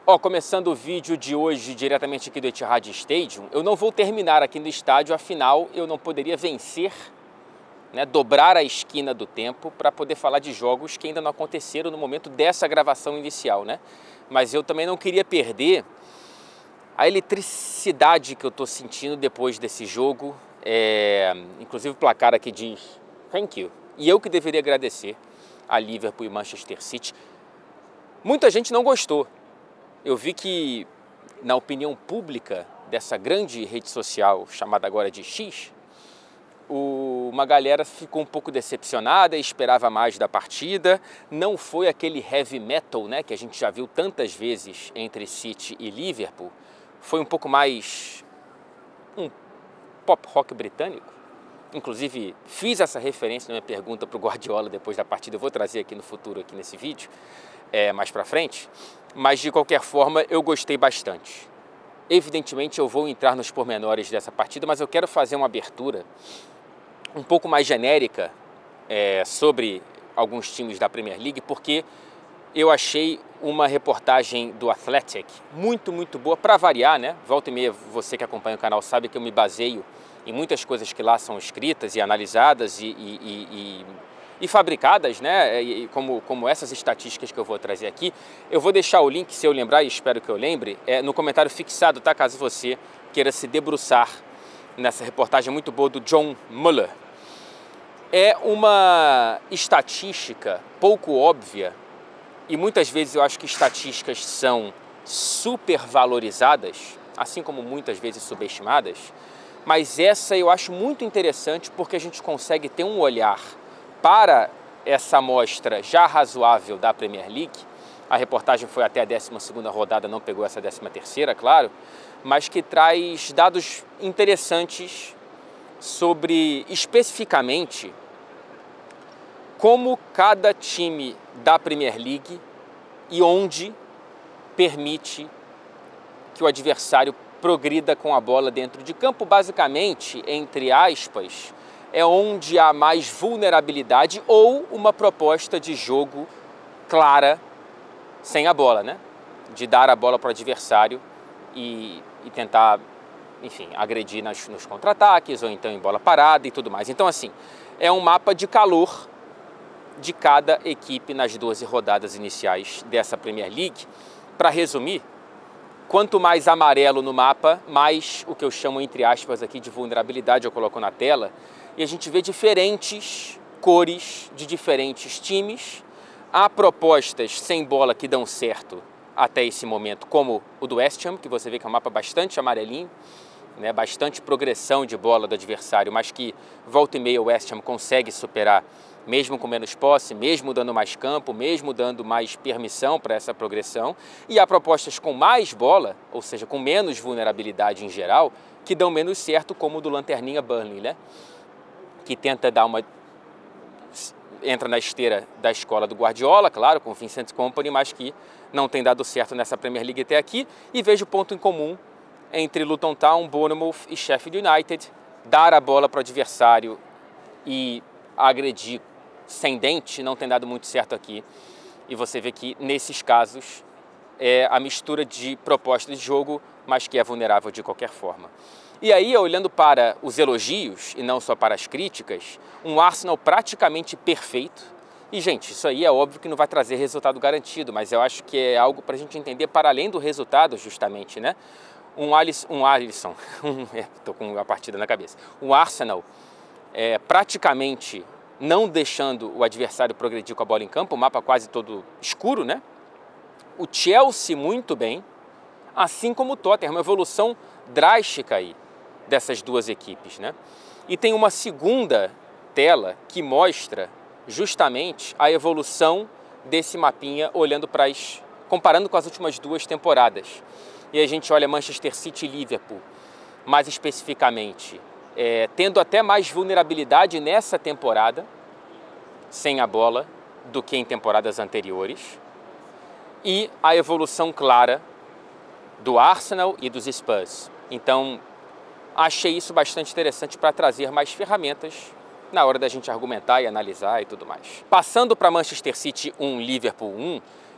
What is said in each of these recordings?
Começando o vídeo de hoje diretamente aqui do Etihad Stadium, eu não vou terminar aqui no estádio, afinal eu não poderia vencer, dobrar a esquina do tempo para poder falar de jogos que ainda não aconteceram no momento dessa gravação inicial, Mas eu também não queria perder a eletricidade que eu estou sentindo depois desse jogo, inclusive o placar aqui diz thank you, e eu que deveria agradecer a Liverpool e Manchester City. Muita gente não gostou. Eu vi que, na opinião pública dessa grande rede social chamada agora de X, uma galera ficou um pouco decepcionada e esperava mais da partida. Não foi aquele heavy metal, que a gente já viu tantas vezes entre City e Liverpool. Foi um pouco mais um pop rock britânico. Inclusive, fiz essa referência na minha pergunta para o Guardiola depois da partida. Eu vou trazer aqui no futuro, aqui nesse vídeo, mais para frente. Mas, de qualquer forma, eu gostei bastante. Evidentemente, eu vou entrar nos pormenores dessa partida, mas eu quero fazer uma abertura um pouco mais genérica sobre alguns times da Premier League, porque eu achei uma reportagem do Athletic muito boa, para variar, Volta e meia, você que acompanha o canal sabe que eu me baseio em muitas coisas que lá são escritas e analisadas e fabricadas, como essas estatísticas que eu vou trazer aqui. Eu vou deixar o link, se eu lembrar, e espero que eu lembre, no comentário fixado, caso você queira se debruçar nessa reportagem muito boa do John Muller. É uma estatística pouco óbvia, e muitas vezes eu acho que estatísticas são supervalorizadas, assim como muitas vezes subestimadas, mas essa eu acho muito interessante porque a gente consegue ter um olhar para essa amostra já razoável da Premier League. A reportagem foi até a 12ª rodada, não pegou essa 13ª, claro, mas que traz dados interessantes sobre, especificamente, como cada time da Premier League e onde permite que o adversário progrida com a bola dentro de campo. Basicamente, entre aspas, é onde há mais vulnerabilidade ou uma proposta de jogo clara sem a bola, De dar a bola para o adversário e tentar, enfim, agredir nos contra-ataques ou então em bola parada e tudo mais. Então, assim, é um mapa de calor de cada equipe nas 12 rodadas iniciais dessa Premier League. Para resumir, quanto mais amarelo no mapa, mais o que eu chamo, entre aspas, aqui de vulnerabilidade, eu coloco na tela, e a gente vê diferentes cores de diferentes times. Há propostas sem bola que dão certo até esse momento, como o do West Ham, que você vê que é um mapa bastante amarelinho, bastante progressão de bola do adversário, mas que volta e meia o West Ham consegue superar, mesmo com menos posse, mesmo dando mais campo, mesmo dando mais permissão para essa progressão. E há propostas com mais bola, ou seja, com menos vulnerabilidade em geral, que dão menos certo, como o do Lanterninha Burnley, que tenta dar entra na esteira da escola do Guardiola, claro, com o Vincent Kompany, mas que não tem dado certo nessa Premier League até aqui. E vejo ponto em comum entre Luton Town, Bournemouth e Sheffield United: dar a bola para o adversário e agredir sem dente não tem dado muito certo aqui. E você vê que, nesses casos, é a mistura de proposta de jogo, mas que é vulnerável de qualquer forma. E aí, olhando para os elogios e não só para as críticas, um Arsenal praticamente perfeito. E, gente, isso aí é óbvio que não vai trazer resultado garantido, mas eu acho que é algo para a gente entender para além do resultado, justamente, Um Alisson, estou com a partida na cabeça. Um Arsenal praticamente não deixando o adversário progredir com a bola em campo, o mapa quase todo escuro, O Chelsea muito bem, assim como o Tottenham, uma evolução drástica aí dessas duas equipes, E tem uma segunda tela que mostra justamente a evolução desse mapinha, comparando com as últimas 2 temporadas. E a gente olha Manchester City e Liverpool, mais especificamente, tendo até mais vulnerabilidade nessa temporada, sem a bola, do que em temporadas anteriores. E a evolução clara do Arsenal e dos Spurs. Então, achei isso bastante interessante para trazer mais ferramentas na hora da gente argumentar e analisar e tudo mais. Passando para Manchester City 1, Liverpool 1,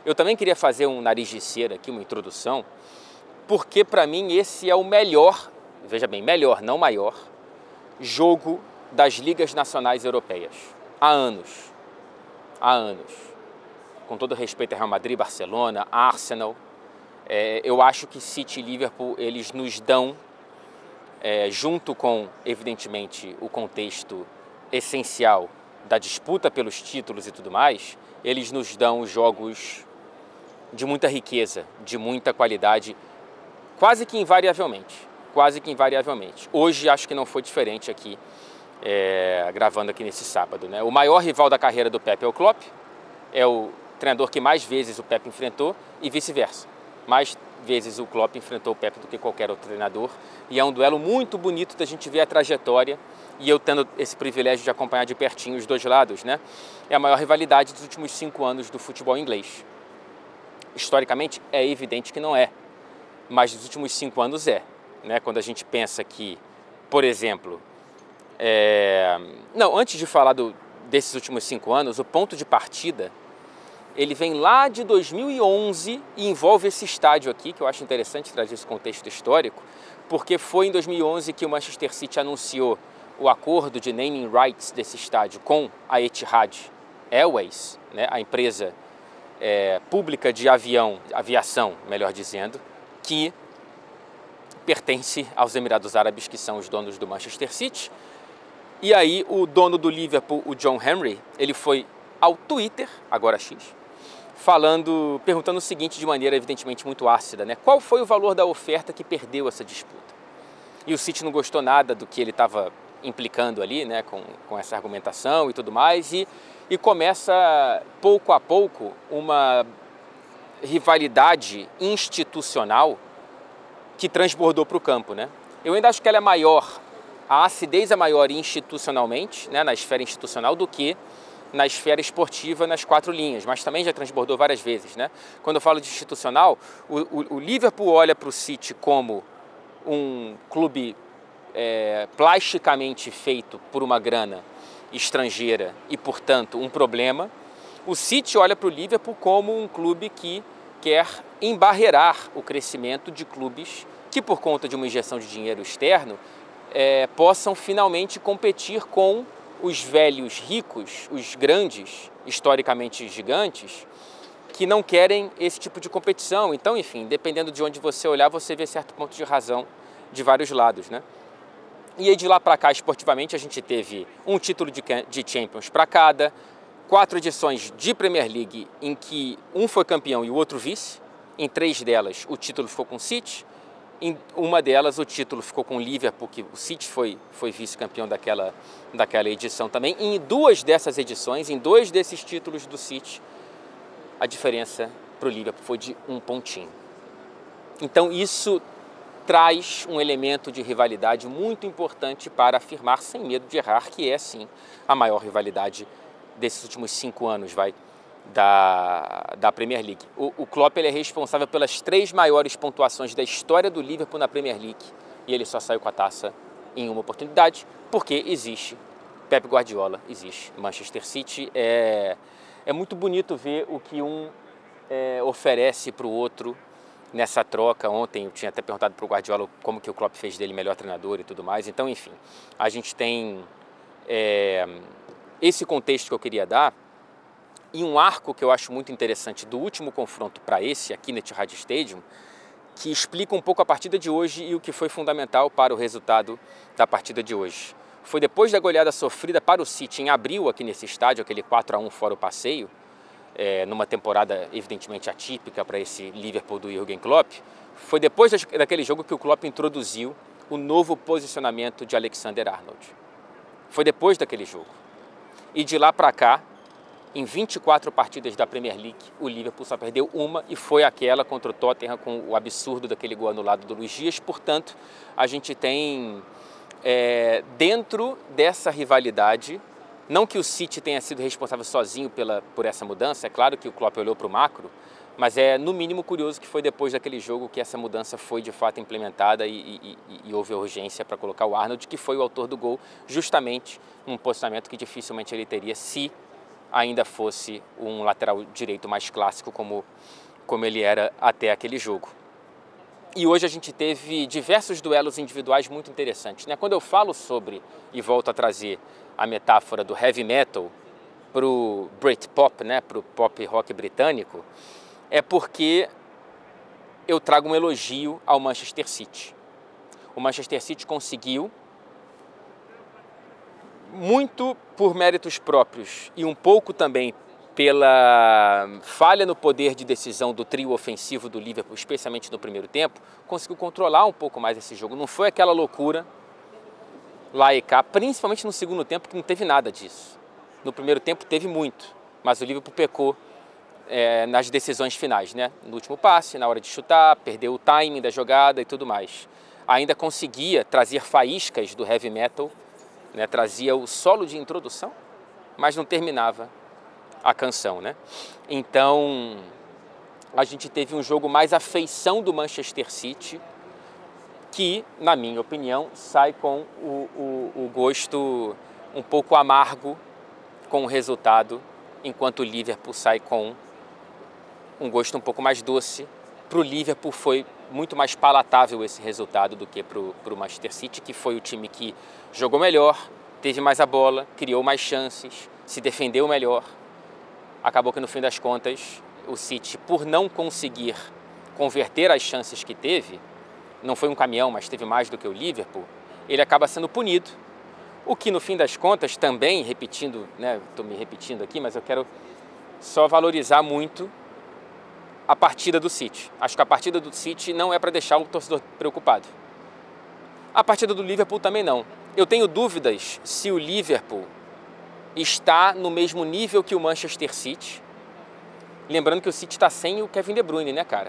eu também queria fazer um nariz de cera aqui, uma introdução, porque para mim esse é o melhor, veja bem, melhor, não maior, jogo das ligas nacionais europeias. Há anos. Há anos. Com todo respeito a Real Madrid, Barcelona, Arsenal, eu acho que City e Liverpool, eles nos dão, junto com, evidentemente, o contexto essencial da disputa pelos títulos e tudo mais, eles nos dão jogos de muita riqueza, de muita qualidade, quase que invariavelmente. Hoje acho que não foi diferente aqui, gravando aqui nesse sábado, né? O maior rival da carreira do Pep é o Klopp, é o treinador que mais vezes o Pep enfrentou e vice-versa. Mais vezes o Klopp enfrentou o Pep do que qualquer outro treinador, e é um duelo muito bonito da gente ver a trajetória, e eu tendo esse privilégio de acompanhar de pertinho os dois lados, né? É a maior rivalidade dos últimos 5 anos do futebol inglês. Historicamente é evidente que não é, mas dos últimos 5 anos é, né? Quando a gente pensa que, por exemplo, não, antes de falar desses últimos 5 anos, o ponto de partida ele vem lá de 2011 e envolve esse estádio aqui, que eu acho interessante trazer esse contexto histórico, porque foi em 2011 que o Manchester City anunciou o acordo de naming rights desse estádio com a Etihad Airways, né, a empresa pública de aviação, melhor dizendo, que pertence aos Emirados Árabes, que são os donos do Manchester City. E aí o dono do Liverpool, o John Henry, ele foi ao Twitter, agora X, perguntando o seguinte de maneira evidentemente muito ácida, né? Qual foi o valor da oferta que perdeu essa disputa? E o City não gostou nada do que ele estava implicando ali, né, com essa argumentação e tudo mais, e começa pouco a pouco uma rivalidade institucional que transbordou para o campo, né? Eu ainda acho que ela é maior, a acidez é maior institucionalmente, né, na esfera institucional, do que na esfera esportiva, nas 4 linhas, mas também já transbordou várias vezes, né? Quando eu falo de institucional, o Liverpool olha para o City como um clube plasticamente feito por uma grana estrangeira e, portanto, um problema. O City olha para o Liverpool como um clube que quer embarrear o crescimento de clubes que, por conta de uma injeção de dinheiro externo, possam finalmente competir com os velhos ricos, os grandes, historicamente gigantes, que não querem esse tipo de competição. Então, enfim, dependendo de onde você olhar, você vê certo ponto de razão de vários lados, né? E aí de lá para cá, esportivamente, a gente teve um título de Champions para cada, 4 edições de Premier League em que um foi campeão e o outro vice. Em 3 delas, o título ficou com o City. Em uma delas, o título ficou com o Liverpool, porque o City foi vice-campeão daquela edição também. E em 2 dessas edições, em 2 desses títulos do City, a diferença para o Liverpool foi de 1 pontinho. Então isso traz um elemento de rivalidade muito importante para afirmar, sem medo de errar, que é sim a maior rivalidade desses últimos 5 anos, da Premier League. O Klopp ele é responsável pelas 3 maiores pontuações da história do Liverpool na Premier League, e ele só saiu com a taça em uma oportunidade, porque existe Pep Guardiola, existe Manchester City. É muito bonito ver o que um oferece para o outro nessa troca. Ontem eu tinha até perguntado para o Guardiola como que o Klopp fez dele melhor treinador e tudo mais. Então, enfim, a gente tem esse contexto que eu queria dar. E um arco que eu acho muito interessante do último confronto para esse, aqui no Etihad Stadium, que explica um pouco a partida de hoje e o que foi fundamental para o resultado da partida de hoje. Foi depois da goleada sofrida para o City em abril aqui nesse estádio, aquele 4-1 fora o passeio, numa temporada evidentemente atípica para esse Liverpool do Jürgen Klopp, foi depois daquele jogo que o Klopp introduziu o novo posicionamento de Alexander-Arnold. Foi depois daquele jogo. E de lá para cá, em 24 partidas da Premier League, o Liverpool só perdeu uma, e foi aquela contra o Tottenham com o absurdo daquele gol anulado do Luís Dias. Portanto, a gente tem dentro dessa rivalidade, não que o City tenha sido responsável sozinho por essa mudança, é claro que o Klopp olhou para o macro, mas é no mínimo curioso que foi depois daquele jogo que essa mudança foi de fato implementada e houve a urgência para colocar o Arnold, que foi o autor do gol, justamente num posicionamento que dificilmente ele teria se ainda fosse um lateral direito mais clássico como ele era até aquele jogo. E hoje a gente teve diversos duelos individuais muito interessantes, né? Quando eu falo sobre, e volto a trazer a metáfora do heavy metal para o Britpop, né? Para o pop rock britânico, é porque eu trago um elogio ao Manchester City. O Manchester City conseguiu, muito por méritos próprios e um pouco também pela falha no poder de decisão do trio ofensivo do Liverpool, especialmente no primeiro tempo, conseguiu controlar um pouco mais esse jogo. Não foi aquela loucura lá e cá, principalmente no segundo tempo, que não teve nada disso. No primeiro tempo teve muito, mas o Liverpool pecou nas decisões finais, né? No último passe, na hora de chutar, perdeu o timing da jogada e tudo mais. Ainda conseguia trazer faíscas do heavy metal, né? Trazia o solo de introdução, mas não terminava a canção, né? Então, a gente teve um jogo mais à feição do Manchester City, que, na minha opinião, sai com o gosto um pouco amargo com o resultado, enquanto o Liverpool sai com um gosto um pouco mais doce. Para o Liverpool foi muito mais palatável esse resultado do que para o Manchester City, que foi o time que jogou melhor, teve mais a bola, criou mais chances, se defendeu melhor. Acabou que no fim das contas o City, por não conseguir converter as chances que teve, não foi um caminhão, mas teve mais do que o Liverpool, ele acaba sendo punido. O que no fim das contas também, repetindo, né, estou me repetindo aqui, mas eu quero só valorizar muito a partida do City. Acho que a partida do City não é para deixar o torcedor preocupado. A partida do Liverpool também não. Eu tenho dúvidas se o Liverpool está no mesmo nível que o Manchester City. Lembrando que o City está sem o Kevin De Bruyne, né, cara?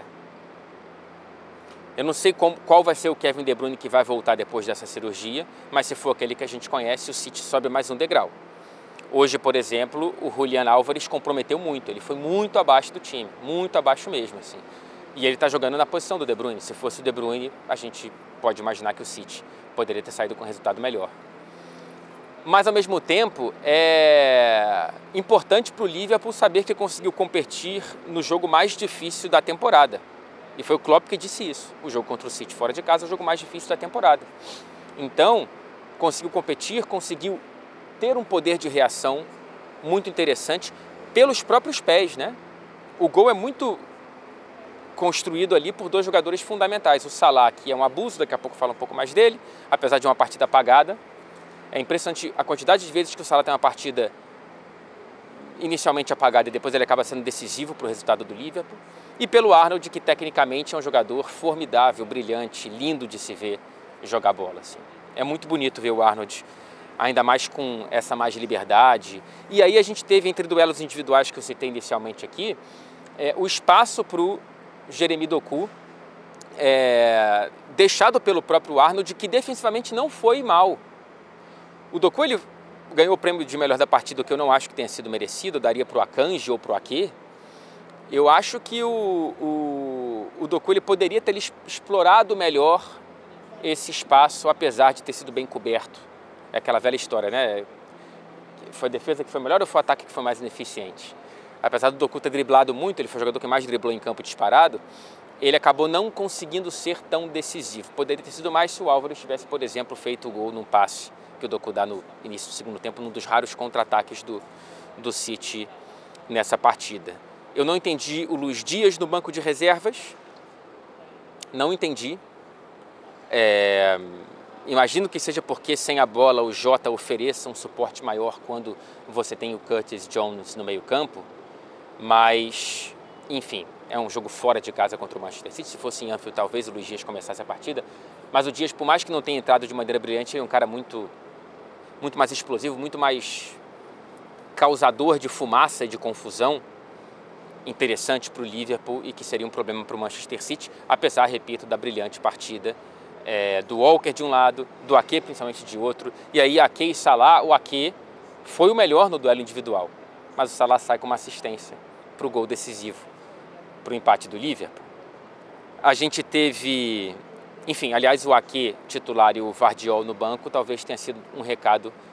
Eu não sei qual vai ser o Kevin De Bruyne que vai voltar depois dessa cirurgia, mas se for aquele que a gente conhece, o City sobe mais um degrau. Hoje, por exemplo, o Julian Álvares comprometeu muito, ele foi muito abaixo do time, muito abaixo mesmo, assim. E ele está jogando na posição do De Bruyne. Se fosse o De Bruyne, a gente pode imaginar que o City poderia ter saído com um resultado melhor. Mas, ao mesmo tempo, é importante para o Liverpool saber que conseguiu competir no jogo mais difícil da temporada. E foi o Klopp que disse isso. O jogo contra o City fora de casa é o jogo mais difícil da temporada. Então, conseguiu competir, conseguiu ter um poder de reação muito interessante pelos próprios pés, né? O gol é muito construído ali por dois jogadores fundamentais. O Salah, que é um abuso, daqui a pouco falo um pouco mais dele, apesar de uma partida apagada. É impressionante a quantidade de vezes que o Salah tem uma partida inicialmente apagada e depois ele acaba sendo decisivo para o resultado do Liverpool. E pelo Arnold, que tecnicamente é um jogador formidável, brilhante, lindo de se ver jogar bola, assim. É muito bonito ver o Arnold, ainda mais com essa mais liberdade. E aí a gente teve, entre duelos individuais que eu citei inicialmente aqui, o espaço para o Jeremy Doku, deixado pelo próprio Arnold, que defensivamente não foi mal. O Doku, ele ganhou o prêmio de melhor da partida, que eu não acho que tenha sido merecido, eu daria para o Akanji ou para o Ake. Eu acho que o Doku ele poderia ter explorado melhor esse espaço, apesar de ter sido bem coberto. É aquela velha história, né? Foi a defesa que foi melhor ou foi o ataque que foi mais ineficiente? Apesar do Doku ter driblado muito, ele foi o jogador que mais driblou em campo disparado, ele acabou não conseguindo ser tão decisivo. Poderia ter sido mais se o Álvares tivesse, por exemplo, feito o gol num passe que o Doku dá no início do segundo tempo, num dos raros contra-ataques do City nessa partida. Eu não entendi o Luiz Dias no banco de reservas, não entendi. Imagino que seja porque sem a bola o Jota ofereça um suporte maior quando você tem o Curtis Jones no meio campo, mas, enfim, é um jogo fora de casa contra o Manchester City. Se fosse em Anfield, talvez o Luiz Dias começasse a partida, mas o Dias, por mais que não tenha entrado de maneira brilhante, é um cara muito mais explosivo, muito mais causador de fumaça e de confusão, interessante para o Liverpool e que seria um problema para o Manchester City, apesar, repito, da brilhante partida do Walker de um lado, do Ake principalmente de outro, e aí Ake e Salah. O Ake foi o melhor no duelo individual, mas o Salah sai com uma assistência para o gol decisivo, para o empate do Liverpool. A gente teve, enfim, aliás, o Ake titular e o Vardiol no banco talvez tenha sido um recado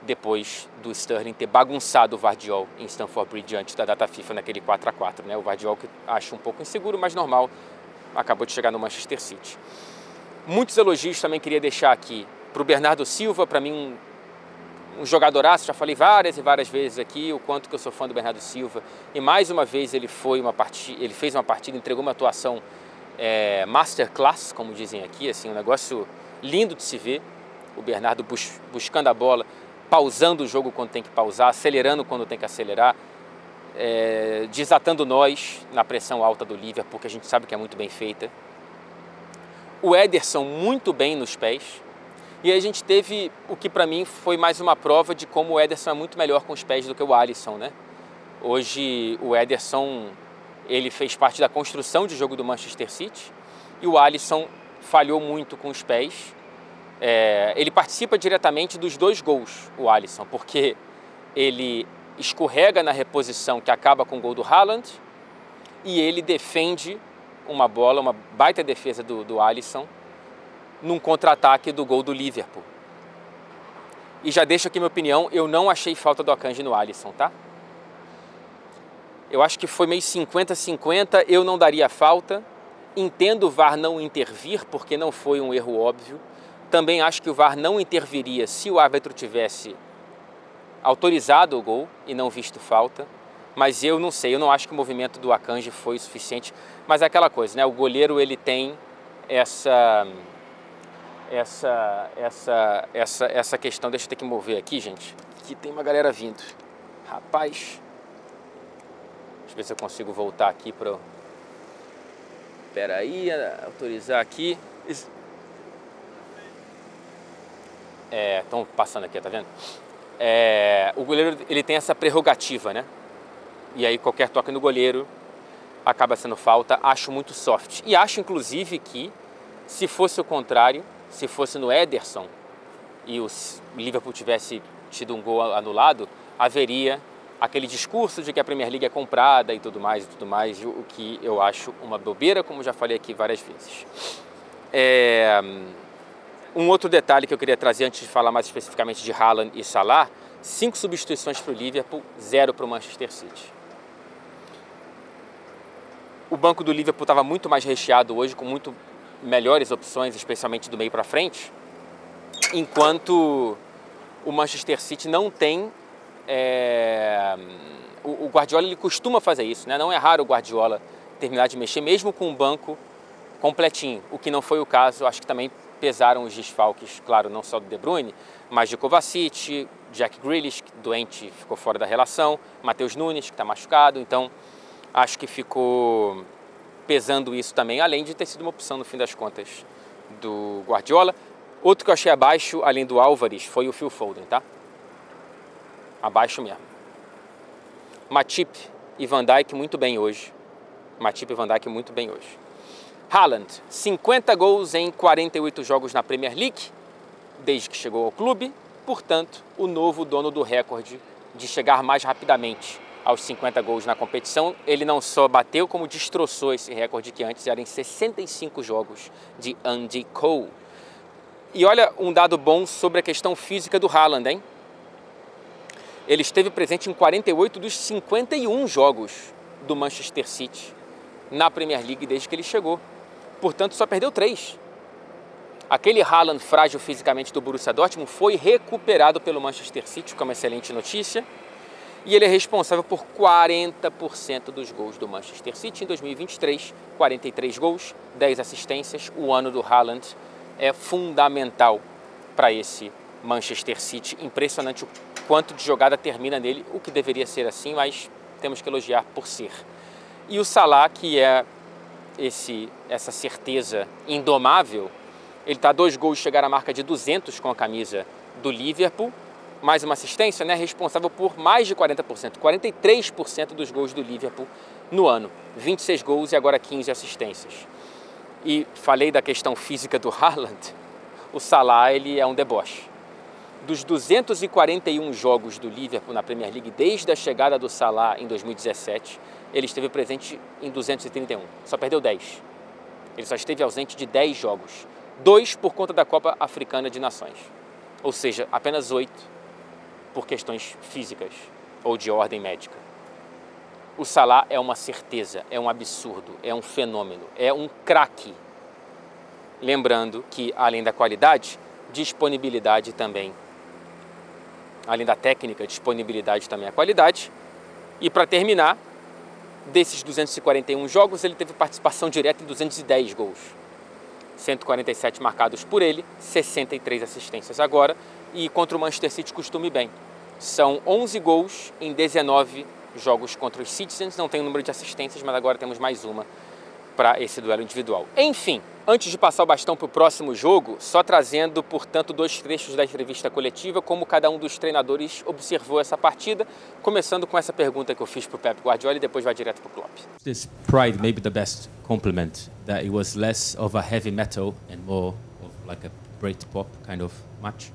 depois do Sterling ter bagunçado o Vardiol em Stamford Bridge antes da data FIFA naquele 4-4, né? O Vardiol, que acho um pouco inseguro, mas normal, acabou de chegar no Manchester City. Muitos elogios também queria deixar aqui para o Bernardo Silva, para mim um jogadoraço, já falei várias e várias vezes aqui o quanto que eu sou fã do Bernardo Silva, e mais uma vez ele fez uma partida, entregou uma atuação masterclass, como dizem aqui, assim, um negócio lindo de se ver, o Bernardo buscando a bola, pausando o jogo quando tem que pausar, acelerando quando tem que acelerar, desatando nós na pressão alta do Liverpool, que a gente sabe que é muito bem feita. O Ederson muito bem nos pés. E aí a gente teve o que para mim foi mais uma prova de como o Ederson é muito melhor com os pés do que o Alisson, né? Hoje o Ederson, ele fez parte da construção de jogo do Manchester City e o Alisson falhou muito com os pés. Ele participa diretamente dos 2 gols, o Alisson, porque ele escorrega na reposição que acaba com o gol do Haaland e ele defende uma bola, uma baita defesa do Alisson num contra-ataque do gol do Liverpool. E já deixo aqui minha opinião, eu não achei falta do Akanji no Alisson, tá? Eu acho que foi meio 50-50, eu não daria falta. Entendo o VAR não intervir, porque não foi um erro óbvio. Também acho que o VAR não interviria se o árbitro tivesse autorizado o gol e não visto falta. Mas eu não sei, eu não acho que o movimento do Akanji foi suficiente. Mas é aquela coisa, né? O goleiro, ele tem essa questão. Deixa eu ter que mover aqui, gente, que tem uma galera vindo. Rapaz, deixa eu ver se eu consigo voltar aqui para... Espera aí, autorizar aqui. Estão passando aqui, tá vendo? O goleiro, ele tem essa prerrogativa, né? E aí qualquer toque no goleiro acaba sendo falta. Acho muito soft. E acho, inclusive, que se fosse o contrário, se fosse no Ederson e o Liverpool tivesse tido um gol anulado, haveria aquele discurso de que a Premier League é comprada e tudo mais, o que eu acho uma bobeira, como já falei aqui várias vezes. Um outro detalhe que eu queria trazer antes de falar mais especificamente de Haaland e Salah: 5 substituições para o Liverpool, 0 para o Manchester City. O banco do Liverpool estava muito mais recheado hoje, com muito melhores opções, especialmente do meio para frente, enquanto o Manchester City não tem... O Guardiola, ele costuma fazer isso, né? Não é raro o Guardiola terminar de mexer, mesmo com o banco completinho, o que não foi o caso. Acho que também pesaram os desfalques, claro, não só do De Bruyne, mas de Kovacic, Jack Grealish, que doente, ficou fora da relação, Matheus Nunes, que está machucado. Então acho que ficou pesando isso também, além de ter sido uma opção no fim das contas do Guardiola. Outro que eu achei abaixo, além do Álvares, foi o Phil Foden, tá? Abaixo mesmo. Matip e Van Dijk muito bem hoje. Haaland, 50 gols em 48 jogos na Premier League, desde que chegou ao clube. Portanto, o novo dono do recorde de chegar mais rapidamente aos 50 gols na competição. Ele não só bateu, como destroçou esse recorde que antes era em 65 jogos de Andy Cole. E olha um dado bom sobre a questão física do Haaland, hein? Ele esteve presente em 48 dos 51 jogos do Manchester City na Premier League desde que ele chegou. Portanto, só perdeu 3. Aquele Haaland frágil fisicamente do Borussia Dortmund foi recuperado pelo Manchester City, que é uma excelente notícia. E ele é responsável por 40% dos gols do Manchester City em 2023. 43 gols, 10 assistências. O ano do Haaland é fundamental para esse Manchester City. Impressionante o quanto de jogada termina nele, o que deveria ser assim, mas temos que elogiar por ser. E o Salah, que é essa certeza indomável, ele está a 2 gols de chegar à marca de 200 com a camisa do Liverpool, mais uma assistência, né, responsável por mais de 40%, 43% dos gols do Liverpool no ano, 26 gols e agora 15 assistências. E falei da questão física do Haaland, o Salah, ele é um deboche. Dos 241 jogos do Liverpool na Premier League, desde a chegada do Salah em 2017, ele esteve presente em 231, só perdeu 10. Ele só esteve ausente de 10 jogos, 2 por conta da Copa Africana de Nações, ou seja, apenas 8 por questões físicas ou de ordem médica. O Salah é uma certeza, é um absurdo, é um fenômeno, é um craque. Lembrando que, além da qualidade, disponibilidade também. Além da técnica, disponibilidade também a qualidade. E para terminar, desses 241 jogos, ele teve participação direta em 210 gols. 147 marcados por ele, 63 assistências agora. E contra o Manchester City costume bem. São 11 gols em 19 jogos contra os Citizens. Não tem o número de assistências, mas agora temos mais uma para esse duelo individual. Enfim, antes de passar o bastão para o próximo jogo, só trazendo, portanto, 2 trechos da entrevista coletiva, como cada um dos treinadores observou essa partida, começando com essa pergunta que eu fiz para o Pep Guardiola e depois vai direto para o Klopp. This pride may be the best compliment, that it was less of a heavy metal and more of like a Britpop kind of match.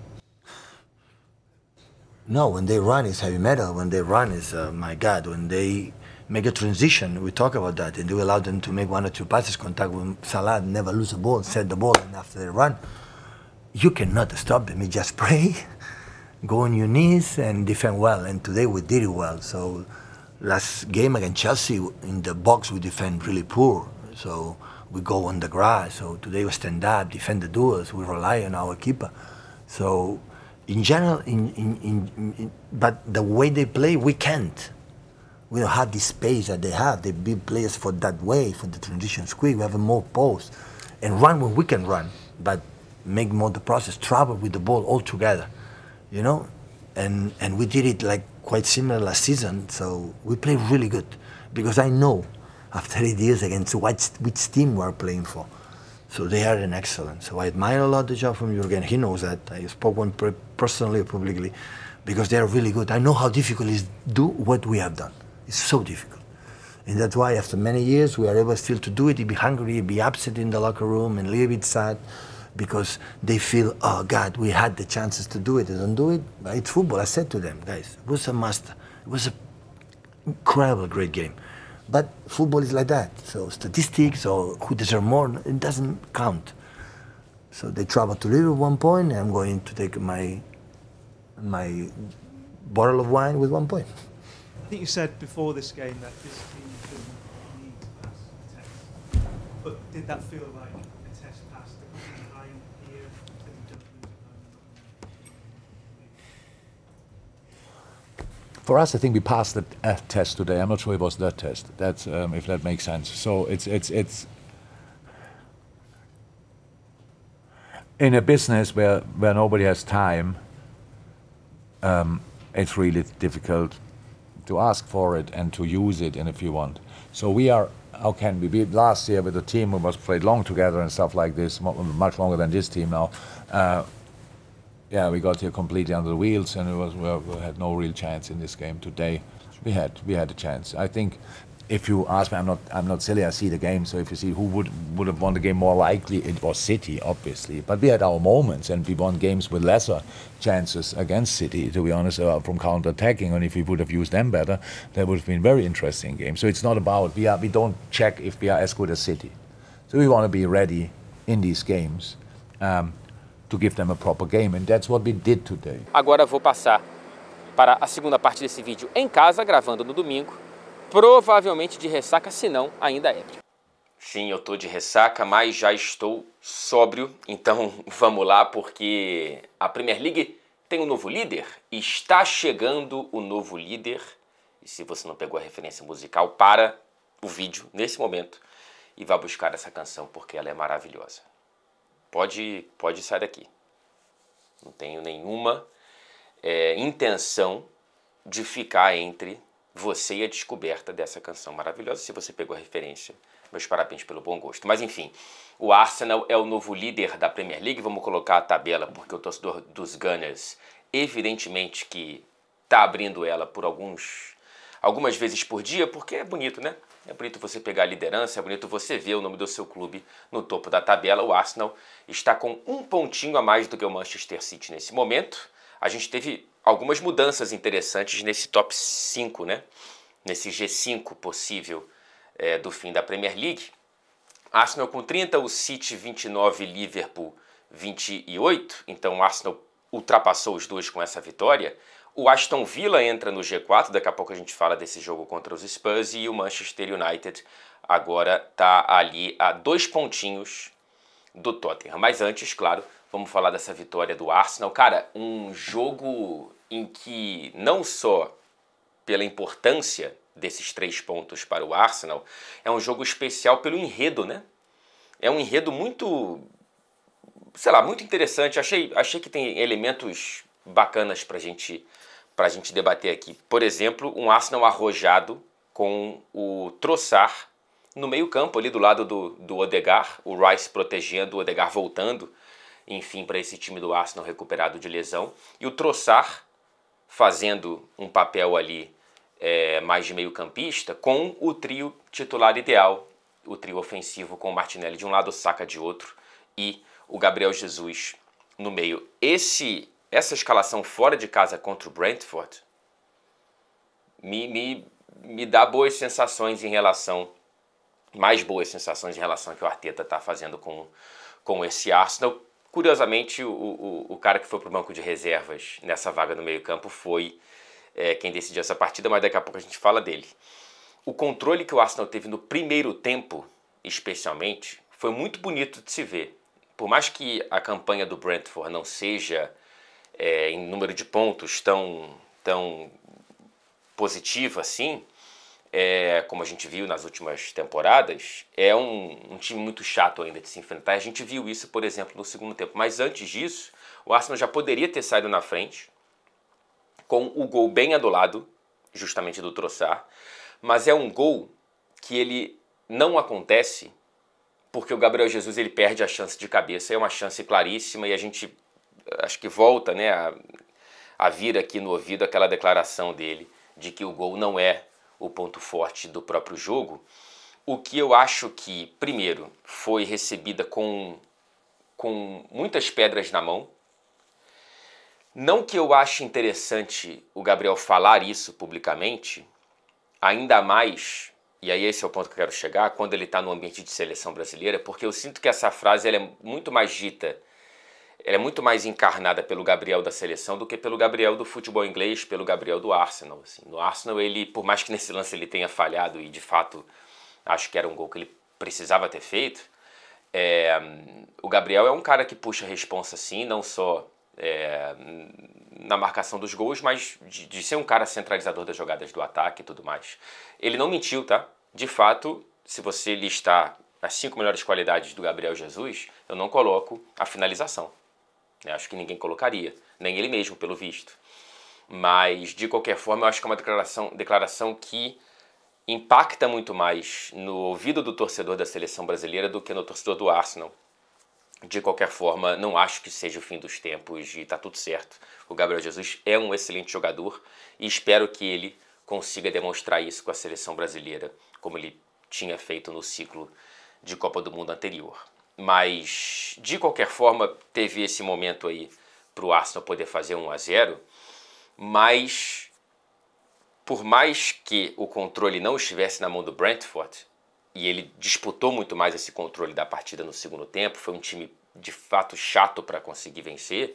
No, when they run it's heavy metal. When they run is my God. When they make a transition, we talk about that, and do allow them to make 1 or 2 passes, contact with Salah, never lose the ball, set the ball, and after they run, you cannot stop them. You just pray, go on your knees, and defend well. And today we did it well. So last game against Chelsea, in the box we defend really poor. So we go on the grass. So today we stand up, defend the duels. We rely on our keeper. So in general, but the way they play, we can't. We don't have the space that they have. They build players for that way, for the transitions quick. We have more posts and run when we can run, but make more the process, travel with the ball all together, you know? And we did it like quite similar last season, so we play really good because I know after 8 years against which team we're playing for. So they are an excellent. So I admire a lot the job from Jurgen. He knows that. I spoke one personally, publicly, because they are really good. I know how difficult it is to do what we have done. It's so difficult. And that's why after many years we are able still to do it, be hungry, be upset in the locker room and a little bit sad because they feel, oh God, we had the chances to do it. They don't do it. But it's football. I said to them, guys, it was a must. It was an incredible, great game. But football is like that. So statistics or who deserves more, it doesn't count. So they travel to Liverpool at one point, and I'm going to take my bottle of wine with 1 point. I think you said before this game that this team didn't need to pass a test. But did that feel like a test pass that was behind here that you don't lose? For us, I think we passed the test today. I'm not sure it was that test. That's if that makes sense. So it's in a business where nobody has time. It's really difficult to ask for it and to use it, and if you want. So we are. How can we be? Last year with the team, we was played long together and stuff like this, much longer than this team now. Yeah, we got here completely under the wheels, and we had no real chance in this game today. We had a chance. I think if you ask me, I'm not silly. I see the game, so if you see who would have won the game more likely, it was City, obviously. But we had our moments, and we won games with lesser chances against City, to be honest, from counter-attacking. And if we would have used them better, that would have been very interesting games. So it's not about we don't check if we are as good as City. So we want to be ready in these games. To give them a proper game, and that's what we did today. Agora vou passar para a segunda parte desse vídeo em casa, gravando no domingo, provavelmente de ressaca, se não ainda ébrio. Sim, eu tô de ressaca, mas já estou sóbrio, então vamos lá, porque a Premier League tem um novo líder, está chegando o novo líder, e se você não pegou a referência musical, para o vídeo nesse momento e vá buscar essa canção, porque ela é maravilhosa. Pode sair daqui. Não tenho nenhuma intenção de ficar entre você e a descoberta dessa canção maravilhosa. Se você pegou a referência, meus parabéns pelo bom gosto. Mas enfim, o Arsenal é o novo líder da Premier League. Vamos colocar a tabela, porque o torcedor dos Gunners, evidentemente que está abrindo ela por algumas vezes por dia, porque é bonito, né? É bonito você pegar a liderança, é bonito você ver o nome do seu clube no topo da tabela. O Arsenal está com 1 pontinho a mais do que o Manchester City nesse momento. A gente teve algumas mudanças interessantes nesse top 5, né? Nesse G5 possível do fim da Premier League. Arsenal com 30, o City 29, Liverpool 28. Então o Arsenal ultrapassou os dois com essa vitória. O Aston Villa entra no G4, daqui a pouco a gente fala desse jogo contra os Spurs, e o Manchester United agora está ali a 2 pontinhos do Tottenham. Mas antes, claro, vamos falar dessa vitória do Arsenal. Cara, um jogo em que não só pela importância desses 3 pontos para o Arsenal, é um jogo especial pelo enredo, né? É um enredo muito, sei lá, muito interessante. Achei que tem elementos bacanas pra gente debater aqui. Por exemplo, um Arsenal arrojado com o Trossard no meio-campo, ali do lado do Odegaard, o Rice protegendo, o Odegaard voltando, enfim, para esse time do Arsenal recuperado de lesão. E o Trossard fazendo um papel ali mais de meio-campista, com o trio titular ideal, o trio ofensivo com o Martinelli de um lado, o Saka de outro e o Gabriel Jesus no meio. Essa escalação fora de casa contra o Brentford me dá boas sensações mais boas sensações em relação ao que o Arteta está fazendo com esse Arsenal. Curiosamente, o cara que foi para o banco de reservas nessa vaga no meio-campo foi quem decidiu essa partida, mas daqui a pouco a gente fala dele. O controle que o Arsenal teve no primeiro tempo, especialmente, foi muito bonito de se ver. Por mais que a campanha do Brentford não seja em número de pontos tão positiva assim, como a gente viu nas últimas temporadas, é um time muito chato ainda de se enfrentar. A gente viu isso, por exemplo, no segundo tempo. Mas antes disso, o Arsenal já poderia ter saído na frente, com o gol bem adolado, justamente do Trossard. Mas é um gol que ele não acontece porque o Gabriel Jesus ele perde a chance de cabeça. É uma chance claríssima e a gente acho que volta, né, a vir aqui no ouvido aquela declaração dele de que o gol não é o ponto forte do próprio jogo. O que eu acho que, primeiro, foi recebida com muitas pedras na mão. Não que eu ache interessante o Gabriel falar isso publicamente, ainda mais, e aí esse é o ponto que eu quero chegar, quando ele está no ambiente de seleção brasileira, porque eu sinto que essa frase ela é muito mais dita, ela é muito mais encarnada pelo Gabriel da seleção do que pelo Gabriel do futebol inglês, pelo Gabriel do Arsenal. Assim. No Arsenal, ele, por mais que nesse lance ele tenha falhado, e de fato acho que era um gol que ele precisava ter feito, o Gabriel é um cara que puxa a responsa sim, não só na marcação dos gols, mas de ser um cara centralizador das jogadas do ataque e tudo mais. Ele não mentiu, tá? De fato, se você listar as 5 melhores qualidades do Gabriel Jesus, eu não coloco a finalização. Acho que ninguém colocaria, nem ele mesmo, pelo visto. Mas, de qualquer forma, eu acho que é uma declaração que impacta muito mais no ouvido do torcedor da seleção brasileira do que no torcedor do Arsenal. De qualquer forma, não acho que seja o fim dos tempos e está tudo certo. O Gabriel Jesus é um excelente jogador e espero que ele consiga demonstrar isso com a seleção brasileira, como ele tinha feito no ciclo de Copa do Mundo anterior. Mas, de qualquer forma, teve esse momento aí para o Arsenal poder fazer 1-0, mas por mais que o controle não estivesse na mão do Brentford, e ele disputou muito mais esse controle da partida no segundo tempo, foi um time de fato chato para conseguir vencer,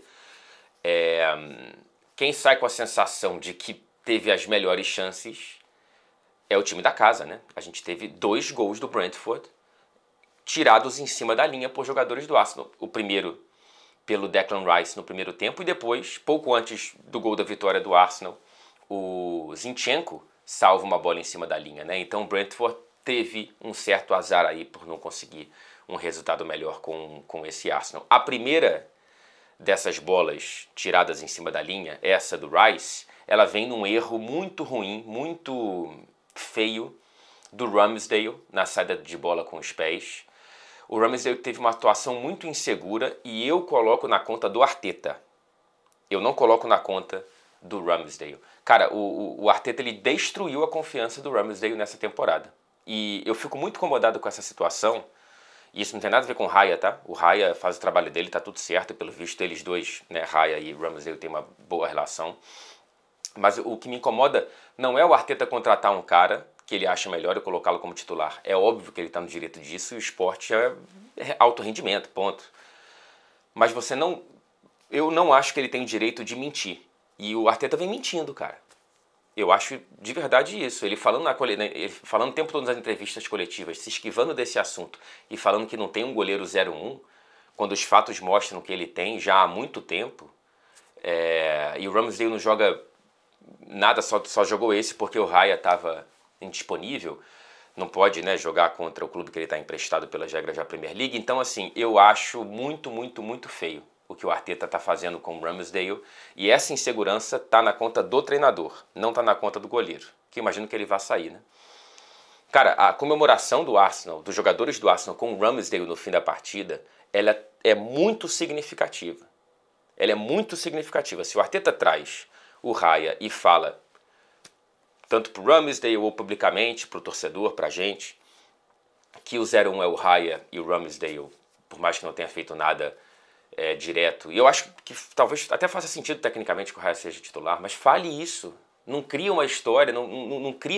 quem sai com a sensação de que teve as melhores chances é o time da casa, né? A gente teve 2 gols do Brentford tirados em cima da linha por jogadores do Arsenal. O primeiro pelo Declan Rice no primeiro tempo e depois, pouco antes do gol da vitória do Arsenal, o Zinchenko salva uma bola em cima da linha, né? Então o Brentford teve um certo azar aí por não conseguir um resultado melhor com esse Arsenal. A primeira dessas bolas tiradas em cima da linha, essa do Rice, ela vem num erro muito ruim, muito feio do Ramsdale na saída de bola com os pés. O Ramsdale teve uma atuação muito insegura e eu coloco na conta do Arteta. Eu não coloco na conta do Ramsdale. Cara, o Arteta ele destruiu a confiança do Ramsdale nessa temporada. E eu fico muito incomodado com essa situação. E isso não tem nada a ver com o Raya, tá? O Raya faz o trabalho dele, tá tudo certo. Pelo visto, eles dois, né, Raya e Ramsdale, têm uma boa relação. Mas o que me incomoda não é o Arteta contratar um cara que ele acha melhor e colocá-lo como titular. É óbvio que ele está no direito disso e o esporte é alto rendimento, ponto. Mas eu não acho que ele tem o direito de mentir. E o Arteta vem mentindo, cara. Eu acho de verdade isso. Ele falando o tempo todo nas entrevistas coletivas, se esquivando desse assunto e falando que não tem um goleiro 0-1, quando os fatos mostram que ele tem já há muito tempo. E o Ramsdale não joga nada, só jogou esse porque o Raya estava indisponível. Não pode, né, jogar contra o clube que ele está emprestado pelas regras da Premier League. Então, assim, eu acho muito, muito, muito feio o que o Arteta está fazendo com o Ramsdale. E essa insegurança está na conta do treinador, não está na conta do goleiro, que imagino que ele vá sair, né? Cara, a comemoração do Arsenal, dos jogadores do Arsenal com o Ramsdale no fim da partida, ela é muito significativa. Ela é muito significativa. Se o Arteta traz o Raya e fala, tanto para o Ramsdale ou publicamente, para o torcedor, para a gente, que o 0-1 é o Raya e o Ramsdale, por mais que não tenha feito nada direto. E eu acho que talvez até faça sentido tecnicamente que o Raya seja titular, mas fale isso. Não cria uma história, não cria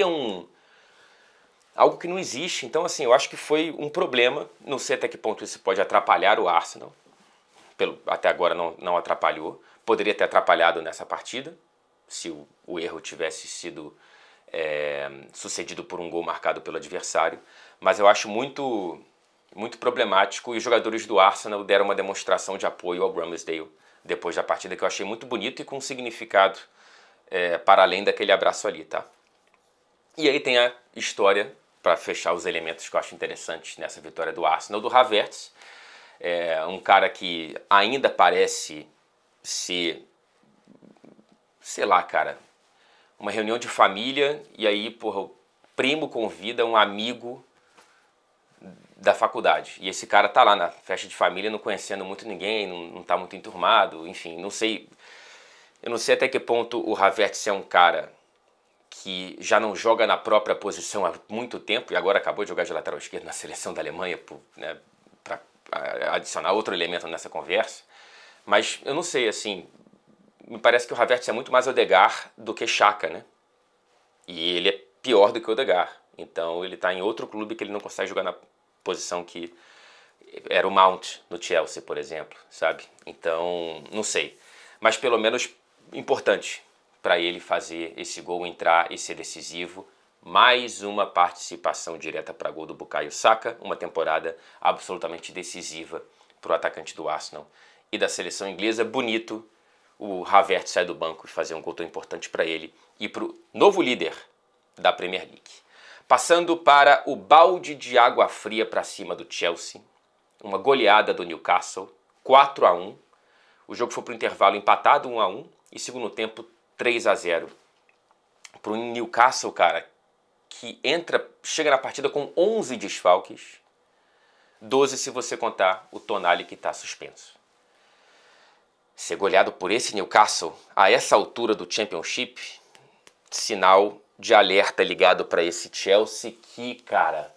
algo que não existe. Então, assim, eu acho que foi um problema. Não sei até que ponto isso pode atrapalhar o Arsenal. Até agora não atrapalhou. Poderia ter atrapalhado nessa partida, se o erro tivesse sido sucedido por um gol marcado pelo adversário. Mas eu acho muito, muito problemático, e os jogadores do Arsenal deram uma demonstração de apoio ao Ramsdale depois da partida, que eu achei muito bonito e com um significado para além daquele abraço ali, tá? E aí tem a história, para fechar os elementos que eu acho interessantes nessa vitória do Arsenal, do Havertz, um cara que ainda parece ser, sei lá, cara, uma reunião de família, e aí, porra, o primo convida um amigo da faculdade. E esse cara tá lá na festa de família, não conhecendo muito ninguém, não tá muito enturmado, enfim, não sei. Eu não sei até que ponto o Havertz é um cara que já não joga na própria posição há muito tempo, e agora acabou de jogar de lateral esquerdo na seleção da Alemanha, né, para adicionar outro elemento nessa conversa. Mas eu não sei, assim, me parece que o Havertz é muito mais Odegaard do que Xhaka, né? E ele é pior do que o Odegaard. Então ele está em outro clube que ele não consegue jogar na posição que era o Mount no Chelsea, por exemplo, sabe? Então, não sei. Mas pelo menos importante para ele fazer esse gol, entrar e ser decisivo. Mais uma participação direta para gol do Bukayo Saka, uma temporada absolutamente decisiva para o atacante do Arsenal e da seleção inglesa. Bonito o Havertz sair do banco e fazer um gol tão importante para ele e para o novo líder da Premier League. Passando para o balde de água fria para cima do Chelsea, uma goleada do Newcastle, 4-1. O jogo foi para o intervalo empatado, 1-1, e segundo tempo 3-0. Para o Newcastle, cara, que chega na partida com 11 desfalques, 12 se você contar o Tonali que está suspenso. Ser goleado por esse Newcastle, a essa altura do Championship, sinal de alerta ligado para esse Chelsea que, cara,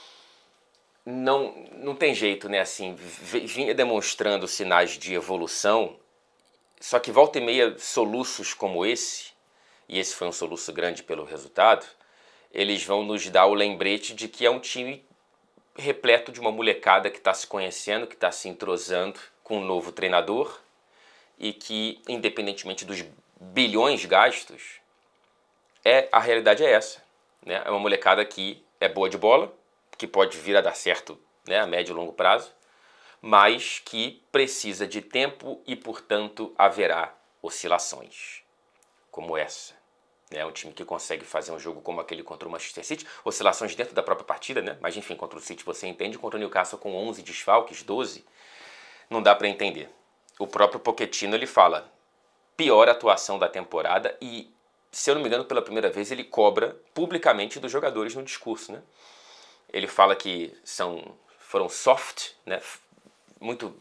não tem jeito, né? Assim, vinha demonstrando sinais de evolução, só que volta e meia soluços como esse, e esse foi um soluço grande pelo resultado, eles vão nos dar o lembrete de que é um time repleto de uma molecada que está se conhecendo, que está se entrosando com um novo treinador, e que, independentemente dos bilhões gastos, a realidade é essa, né? É uma molecada que é boa de bola, que pode vir a dar certo, né, a médio e longo prazo, mas que precisa de tempo e, portanto, haverá oscilações como essa. É um time que consegue fazer um jogo como aquele contra o Manchester City, oscilações dentro da própria partida, né? Mas enfim, contra o City você entende, contra o Newcastle com 11 desfalques, 12, não dá para entender. O próprio Pochettino, ele fala, pior atuação da temporada, e, se eu não me engano, pela primeira vez ele cobra publicamente dos jogadores no discurso, né? Ele fala que foram soft, né? Muito,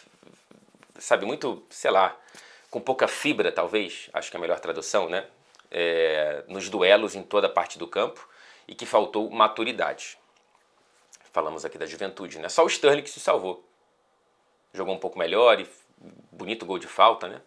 sei lá, com pouca fibra, talvez, acho que é a melhor tradução, né? Nos duelos em toda a parte do campo, e que faltou maturidade. Falamos aqui da juventude, né? Só o Sterling que se salvou. Jogou um pouco melhor, e bonito gol de falta, né?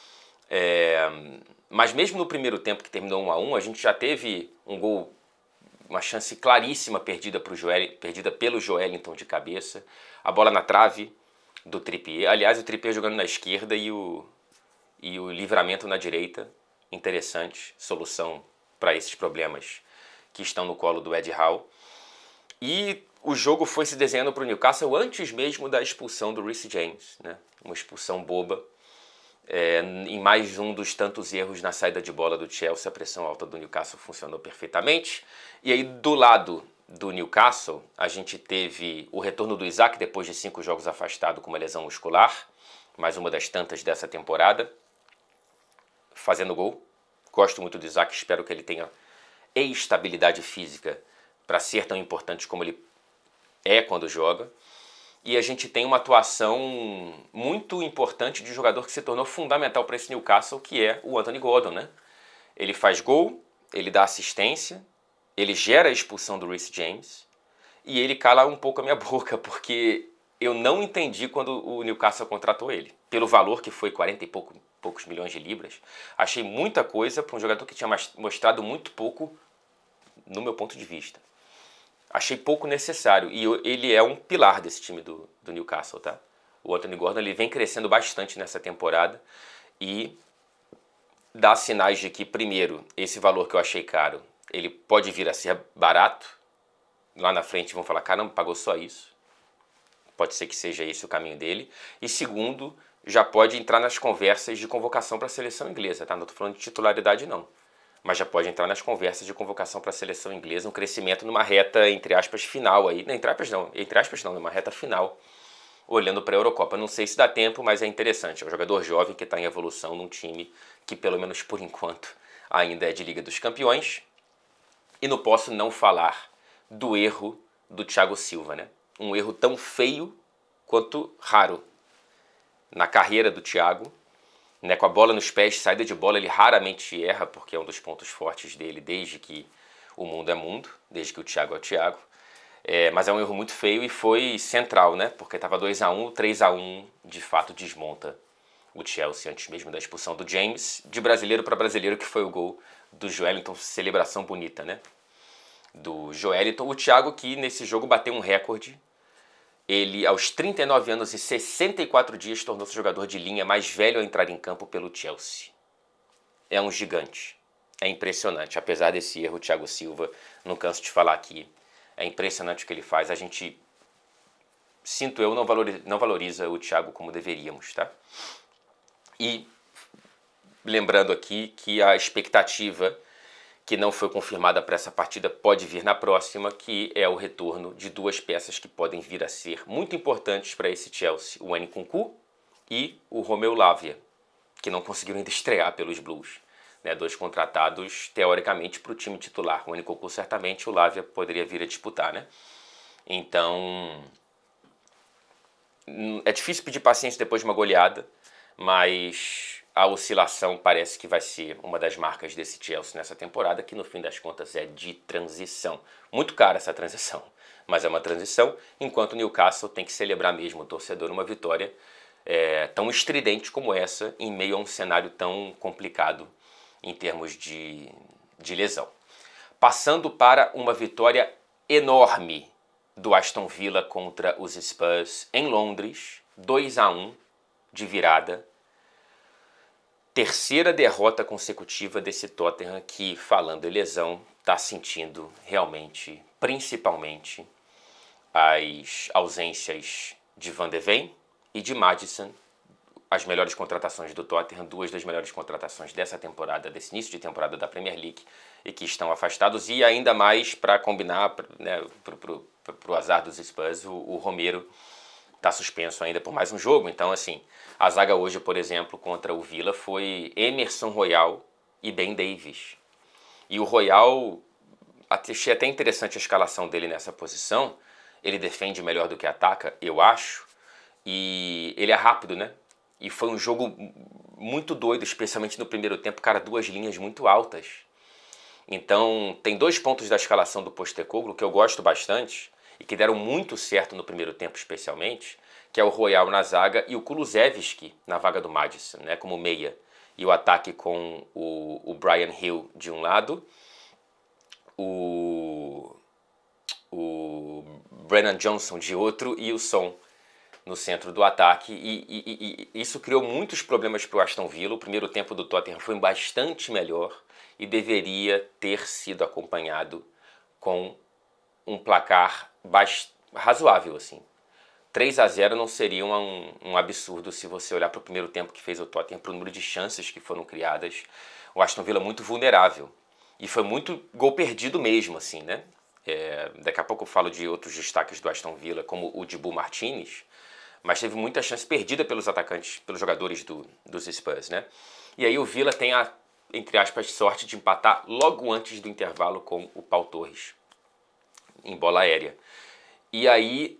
Mas mesmo no primeiro tempo, que terminou 1-1, a gente já teve um gol, uma chance claríssima perdida pelo Joelinton de cabeça, a bola na trave do Trippier. Aliás, o Trippier jogando na esquerda e o e o Livramento na direita, interessante, solução para esses problemas que estão no colo do Ed Howe. E o jogo foi se desenhando para o Newcastle antes mesmo da expulsão do Reece James, né? Uma expulsão boba. Em mais um dos tantos erros na saída de bola do Chelsea, a pressão alta do Newcastle funcionou perfeitamente. E aí, do lado do Newcastle, a gente teve o retorno do Isaac depois de 5 jogos afastado com uma lesão muscular, mais uma das tantas dessa temporada, fazendo gol. Gosto muito do Isaac, espero que ele tenha estabilidade física para ser tão importante como ele é quando joga. E a gente tem uma atuação muito importante de jogador que se tornou fundamental para esse Newcastle, que é o Anthony Gordon, né? Ele faz gol, ele dá assistência, ele gera a expulsão do Reece James e ele cala um pouco a minha boca, porque eu não entendi quando o Newcastle contratou ele. Pelo valor que foi 40 e poucos milhões de libras, achei muita coisa para um jogador que tinha mostrado muito pouco no meu ponto de vista. Achei pouco necessário e ele é um pilar desse time do Newcastle, tá? O Anthony Gordon ele vem crescendo bastante nessa temporada e dá sinais de que, primeiro, esse valor que eu achei caro, ele pode vir a ser barato. Lá na frente vão falar, caramba, pagou só isso. Pode ser que seja esse o caminho dele. E segundo, já pode entrar nas conversas de convocação para a seleção inglesa, tá? Não estou falando de titularidade, não. Mas já pode entrar nas conversas de convocação para a seleção inglesa, um crescimento numa reta, entre aspas, final aí. Não, entre aspas não, numa reta final, olhando para a Eurocopa. Não sei se dá tempo, mas é interessante. É um jogador jovem que está em evolução num time que, pelo menos por enquanto, ainda é de Liga dos Campeões. E não posso não falar do erro do Thiago Silva, né? Um erro tão feio quanto raro na carreira do Thiago. Né, com a bola nos pés, saída de bola, ele raramente erra, porque é um dos pontos fortes dele desde que o mundo é mundo, desde que o Thiago é o Thiago. Mas é um erro muito feio e foi central, né? Porque estava 2-1, 3-1 de fato desmonta o Chelsea antes mesmo da expulsão do James, de brasileiro para brasileiro, que foi o gol do Joelinton, celebração bonita, né? Do Joelinton. O Thiago, que nesse jogo bateu um recorde. Ele, aos 39 anos e 64 dias, tornou-se o jogador de linha mais velho a entrar em campo pelo Chelsea. É um gigante. É impressionante. Apesar desse erro, o Thiago Silva, não canso de falar aqui, é impressionante o que ele faz. A gente, sinto eu, não valoriza o Thiago como deveríamos, tá? E lembrando aqui que a expectativa que não foi confirmada para essa partida pode vir na próxima, que é o retorno de 2 peças que podem vir a ser muito importantes para esse Chelsea, o Nkunku e o Romeu Lavia, que não conseguiram ainda estrear pelos Blues. Né, 2 contratados, teoricamente, para o time titular. O Nkunku, certamente, o Lavia poderia vir a disputar, né? Então, é difícil pedir paciência depois de uma goleada, mas a oscilação parece que vai ser uma das marcas desse Chelsea nessa temporada, que no fim das contas é de transição. Muito cara essa transição, mas é uma transição, enquanto o Newcastle tem que celebrar mesmo o torcedor uma vitória tão estridente como essa, em meio a um cenário tão complicado em termos de lesão. Passando para uma vitória enorme do Aston Villa contra os Spurs em Londres, 2-1 de virada. Terceira derrota consecutiva desse Tottenham que, falando em lesão, está sentindo realmente, principalmente, as ausências de Van de Ven e de Maddison, as melhores contratações do Tottenham, 2 das melhores contratações dessa temporada, desse início de temporada da Premier League, e que estão afastados, e ainda mais para combinar, né, para o azar dos Spurs, o Romero está suspenso ainda por mais um jogo. Então, assim, a zaga hoje, por exemplo, contra o Villa foi Emerson Royal e Ben Davies. E o Royal, achei até interessante a escalação dele nessa posição. Ele defende melhor do que ataca, eu acho. E ele é rápido, né? E foi um jogo muito doido, especialmente no primeiro tempo. Cara, 2 linhas muito altas. Então, tem 2 pontos da escalação do Postecoglou que eu gosto bastante e que deram muito certo no primeiro tempo especialmente, que é o Royal na zaga e o Kulusevski na vaga do Maddison, né, como meia. E o ataque com o Bryan Hill de um lado, o Brennan Johnson de outro e o Son no centro do ataque e isso criou muitos problemas para o Aston Villa. O primeiro tempo do Tottenham foi bastante melhor e deveria ter sido acompanhado com um placar razoável, assim. 3-0 não seria um absurdo se você olhar para o primeiro tempo que fez o Tottenham, para o número de chances que foram criadas. O Aston Villa muito vulnerável. E foi muito gol perdido mesmo, assim, né? Daqui a pouco eu falo de outros destaques do Aston Villa, como o Dibu Martinez, mas teve muita chance perdida pelos atacantes, pelos jogadores dos Spurs, né? E aí o Villa tem a, entre aspas, sorte de empatar logo antes do intervalo com o Pau Torres, em bola aérea. E aí,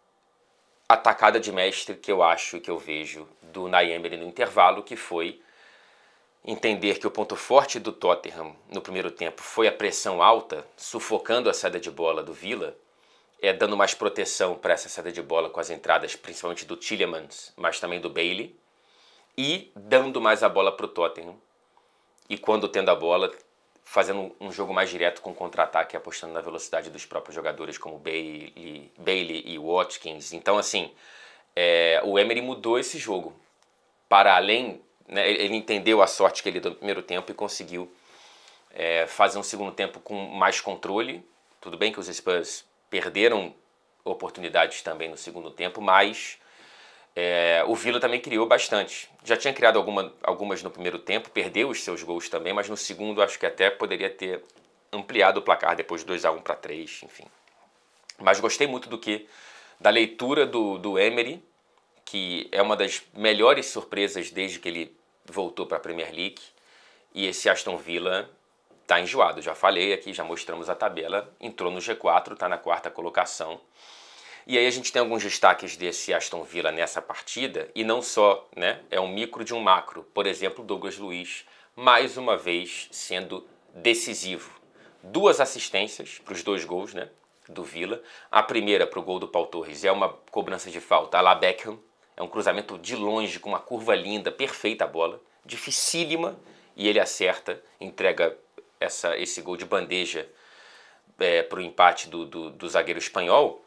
a tacada de mestre que eu acho e que eu vejo do Unai Emery no intervalo, que foi entender que o ponto forte do Tottenham no primeiro tempo foi a pressão alta, sufocando a saída de bola do Villa, dando mais proteção para essa saída de bola com as entradas, principalmente do Tielemans, mas também do Bailey, e dando mais a bola para o Tottenham. E quando tendo a bola, fazendo um jogo mais direto com contra-ataque, apostando na velocidade dos próprios jogadores, como Bailey e Watkins. Então, assim, o Emery mudou esse jogo. Para além, né, ele entendeu a sorte que ele deu no primeiro tempo e conseguiu fazer um segundo tempo com mais controle. Tudo bem que os Spurs perderam oportunidades também no segundo tempo, mas o Villa também criou bastante. Já tinha criado algumas no primeiro tempo, perdeu os seus gols também, mas no segundo acho que até poderia ter ampliado o placar depois de 2-1 para 3, enfim. Mas gostei muito da leitura do Emery, que é uma das melhores surpresas desde que ele voltou para a Premier League. E esse Aston Villa está enjoado, já falei aqui, já mostramos a tabela, entrou no G4, está na 4ª colocação. E aí a gente tem alguns destaques desse Aston Villa nessa partida, e não só, né, é um micro de um macro. Por exemplo, Douglas Luiz, mais uma vez sendo decisivo. 2 assistências para os 2 gols, né, do Villa. A primeira para o gol do Pau Torres é uma cobrança de falta à la Beckham, é um cruzamento de longe, com uma curva linda, perfeita a bola, dificílima, e ele acerta, entrega esse gol de bandeja para o empate do zagueiro espanhol,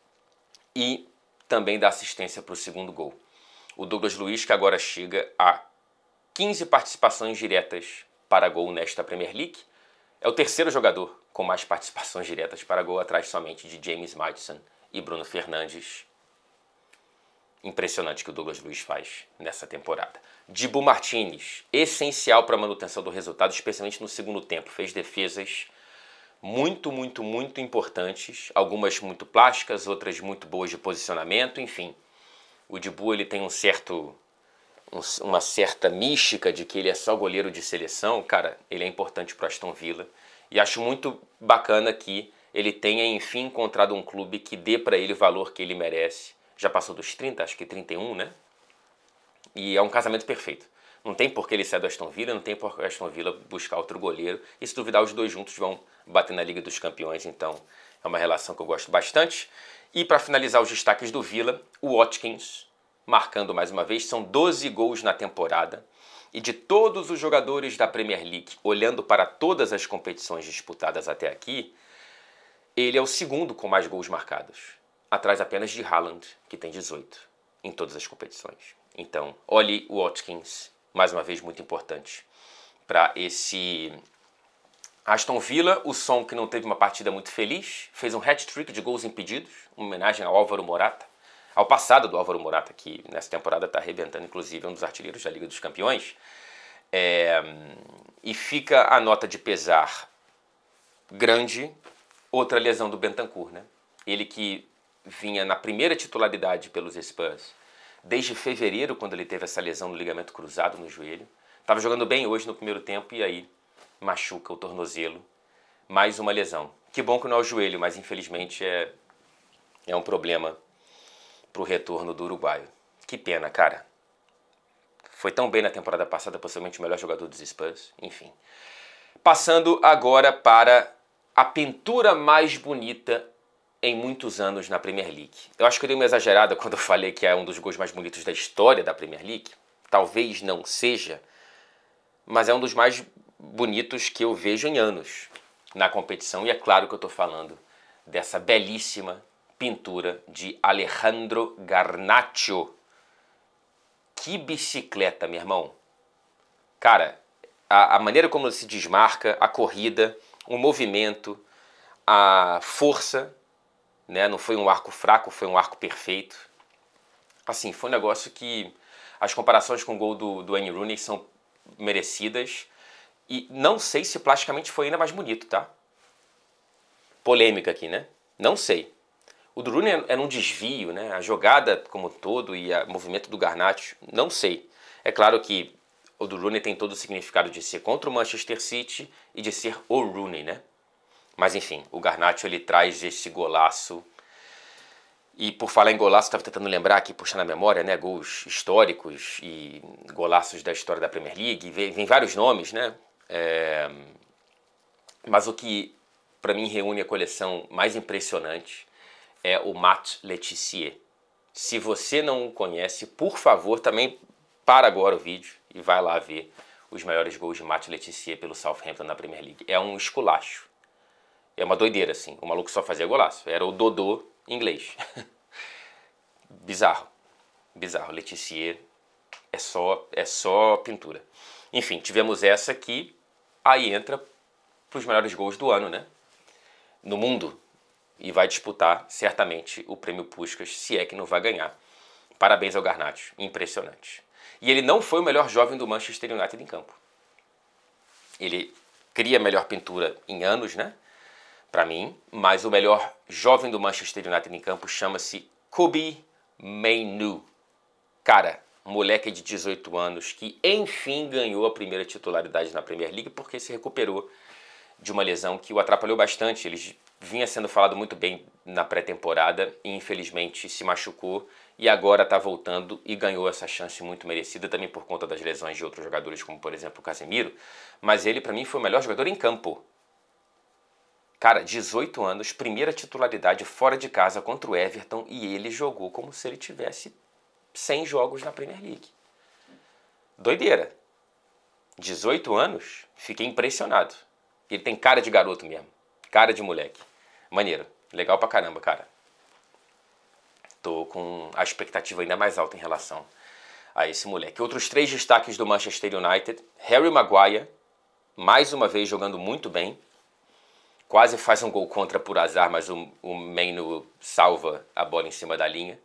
e também dá assistência para o segundo gol. O Douglas Luiz, que agora chega a 15 participações diretas para gol nesta Premier League, é o terceiro jogador com mais participações diretas para gol, atrás somente de James Maddison e Bruno Fernandes. Impressionante que o Douglas Luiz faz nessa temporada. Dibu Martinez, essencial para a manutenção do resultado, especialmente no segundo tempo. Fez defesas muito, muito, muito importantes, algumas muito plásticas, outras muito boas de posicionamento, enfim. O Dibu, ele tem uma certa mística de que ele é só goleiro de seleção. Cara, ele é importante para o Aston Villa, e acho muito bacana que ele tenha, enfim, encontrado um clube que dê para ele o valor que ele merece. Já passou dos 30, acho que 31, né? E é um casamento perfeito. Não tem por que ele sair do Aston Villa, não tem por que o Aston Villa buscar outro goleiro. E se duvidar, os 2 juntos vão bater na Liga dos Campeões. Então, é uma relação que eu gosto bastante. E para finalizar os destaques do Villa, o Watkins, marcando mais uma vez. São 12 gols na temporada. E de todos os jogadores da Premier League, olhando para todas as competições disputadas até aqui, ele é o segundo com mais gols marcados, atrás apenas de Haaland, que tem 18 em todas as competições. Então, olhe o Watkins, mais uma vez muito importante para esse Aston Villa. O Son, que não teve uma partida muito feliz, fez um hat-trick de gols impedidos, uma homenagem ao Álvaro Morata, ao passado do Álvaro Morata, que nessa temporada está arrebentando, inclusive, é um dos artilheiros da Liga dos Campeões. E fica a nota de pesar grande, outra lesão do Bentancur, né? Ele que vinha na primeira titularidade pelos Spurs desde fevereiro, quando ele teve essa lesão no ligamento cruzado no joelho. Estava jogando bem hoje no primeiro tempo e aí machuca o tornozelo. Mais uma lesão. Que bom que não é o joelho, mas infelizmente é um problema para o retorno do uruguaio. Que pena, cara. Foi tão bem na temporada passada, possivelmente o melhor jogador dos Spurs. Enfim. Passando agora para a pintura mais bonita em muitos anos na Premier League. Eu acho que eu dei uma exagerada quando eu falei que é um dos gols mais bonitos da história da Premier League. Talvez não seja, mas é um dos mais bonitos que eu vejo em anos na competição. E é claro que eu estou falando dessa belíssima pintura de Alejandro Garnacho. Que bicicleta, meu irmão. Cara, a maneira como ele se desmarca, a corrida, o movimento, a força, né? Não foi um arco fraco, foi um arco perfeito. Assim, foi um negócio que as comparações com o gol do Wayne Rooney são merecidas. E não sei se plasticamente foi ainda mais bonito, tá? Polêmica aqui, né? Não sei. O do Rooney era um desvio, né? A jogada como um todo e o movimento do Garnacho, não sei. É claro que o do Rooney tem todo o significado de ser contra o Manchester City e de ser o Rooney, né? Mas enfim, o Garnacho ele traz esse golaço. E por falar em golaço, estava tentando lembrar aqui, puxar na memória, né? Gols históricos e golaços da história da Premier League. Vem vários nomes, né? Mas o que para mim reúne a coleção mais impressionante é o Matt Le Tissier. Se você não o conhece, por favor, também para agora o vídeo e vai lá ver os maiores gols de Matt Le Tissier pelo Southampton na Premier League. É um esculacho. É uma doideira, assim. O maluco só fazia golaço. Era o Dodô inglês. Bizarro. Bizarro. Le Tissier é só pintura. Enfim, tivemos essa aqui. Aí entra para os melhores gols do ano, né? No mundo. E vai disputar, certamente, o prêmio Puskás, se é que não vai ganhar. Parabéns ao Garnacho. Impressionante. E ele não foi o melhor jovem do Manchester United em campo. Ele cria a melhor pintura em anos, né? Para mim. Mas o melhor jovem do Manchester United em campo chama-se Kobbie Mainoo. Cara, um moleque de 18 anos que, enfim, ganhou a primeira titularidade na Premier League porque se recuperou de uma lesão que o atrapalhou bastante. Ele vinha sendo falado muito bem na pré-temporada e infelizmente se machucou e agora está voltando e ganhou essa chance muito merecida também por conta das lesões de outros jogadores, como por exemplo o Casemiro, mas ele para mim foi o melhor jogador em campo. Cara, 18 anos, primeira titularidade fora de casa contra o Everton e ele jogou como se ele tivesse 100 jogos na Premier League. Doideira. 18 anos, fiquei impressionado. Ele tem cara de garoto mesmo. Cara de moleque. Maneiro. Legal pra caramba, cara. Tô com a expectativa ainda mais alta em relação a esse moleque. Outros 3 destaques do Manchester United. Harry Maguire, mais uma vez jogando muito bem. Quase faz um gol contra por azar, mas o Mainoo salva a bola em cima da linha.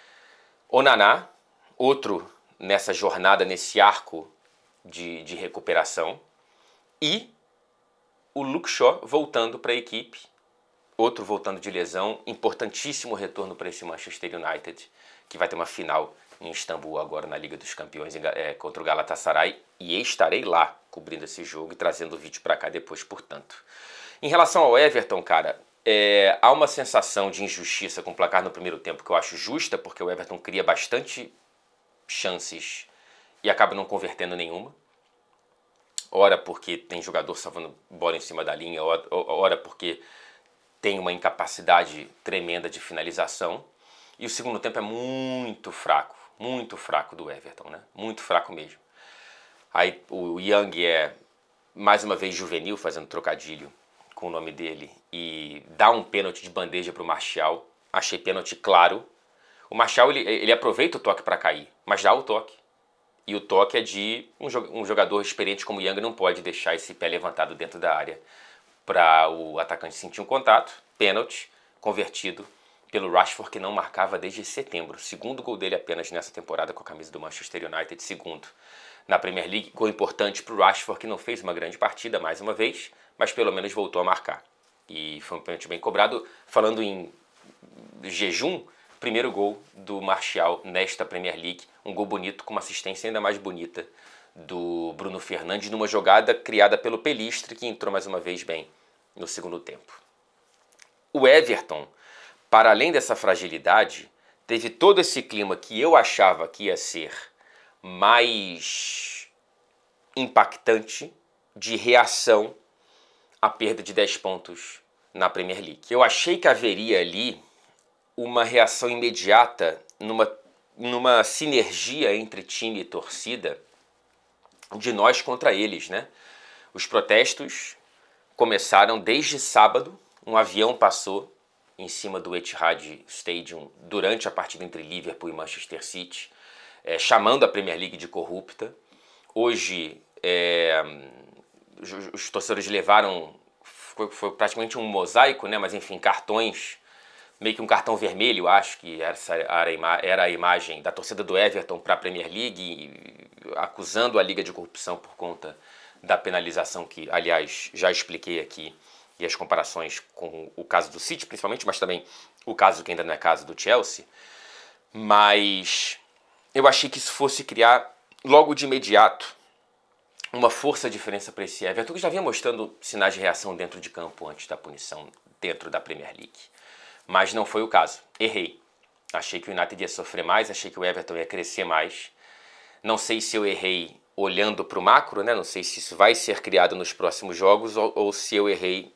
Onana, outro nessa jornada, nesse arco de recuperação. E o Luke Shaw voltando para a equipe, outro voltando de lesão, importantíssimo retorno para esse Manchester United, que vai ter uma final em Istambul agora na Liga dos Campeões contra o Galatasaray, e estarei lá cobrindo esse jogo e trazendo o vídeo para cá depois, portanto. Em relação ao Everton, cara, há uma sensação de injustiça com o placar no primeiro tempo que eu acho justa, porque o Everton cria bastante chances e acaba não convertendo nenhuma. Ora porque tem jogador salvando bola em cima da linha, ora porque tem uma incapacidade tremenda de finalização. E o segundo tempo é muito fraco do Everton, né? Muito fraco mesmo. Aí o Young é mais uma vez juvenil, fazendo trocadilho com o nome dele, e dá um pênalti de bandeja para o Martial. Achei pênalti claro. O Martial ele aproveita o toque para cair, mas dá o toque. E o toque é de um jogador experiente como o Young não pode deixar esse pé levantado dentro da área para o atacante sentir um contato. Pênalti convertido pelo Rashford, que não marcava desde setembro. Segundo gol dele apenas nessa temporada com a camisa do Manchester United. Segundo na Premier League. Gol importante para o Rashford, que não fez uma grande partida mais uma vez, mas pelo menos voltou a marcar. E foi um pênalti bem cobrado. Falando em jejum, primeiro gol do Martial nesta Premier League. Um gol bonito, com uma assistência ainda mais bonita do Bruno Fernandes, numa jogada criada pelo Pelistre, que entrou mais uma vez bem no segundo tempo. O Everton, para além dessa fragilidade, teve todo esse clima que eu achava que ia ser mais impactante de reação à perda de 10 pontos na Premier League. Eu achei que haveria ali uma reação imediata numa sinergia entre time e torcida de nós contra eles, né? Os protestos começaram desde sábado, um avião passou em cima do Etihad Stadium durante a partida entre Liverpool e Manchester City, chamando a Premier League de corrupta. Hoje, os torcedores levaram, foi praticamente um mosaico, né? Mas enfim, cartões, meio que um cartão vermelho, acho que essa era a imagem da torcida do Everton para a Premier League, acusando a Liga de corrupção por conta da penalização que, aliás, já expliquei aqui, e as comparações com o caso do City, principalmente, mas também o caso que ainda não é caso do Chelsea. Mas eu achei que isso fosse criar, logo de imediato, uma força diferença para esse Everton, que já vinha mostrando sinais de reação dentro de campo antes da punição dentro da Premier League. Mas não foi o caso. Errei. Achei que o United ia sofrer mais, achei que o Everton ia crescer mais. Não sei se eu errei olhando para o macro, né? Não sei se isso vai ser criado nos próximos jogos ou se eu errei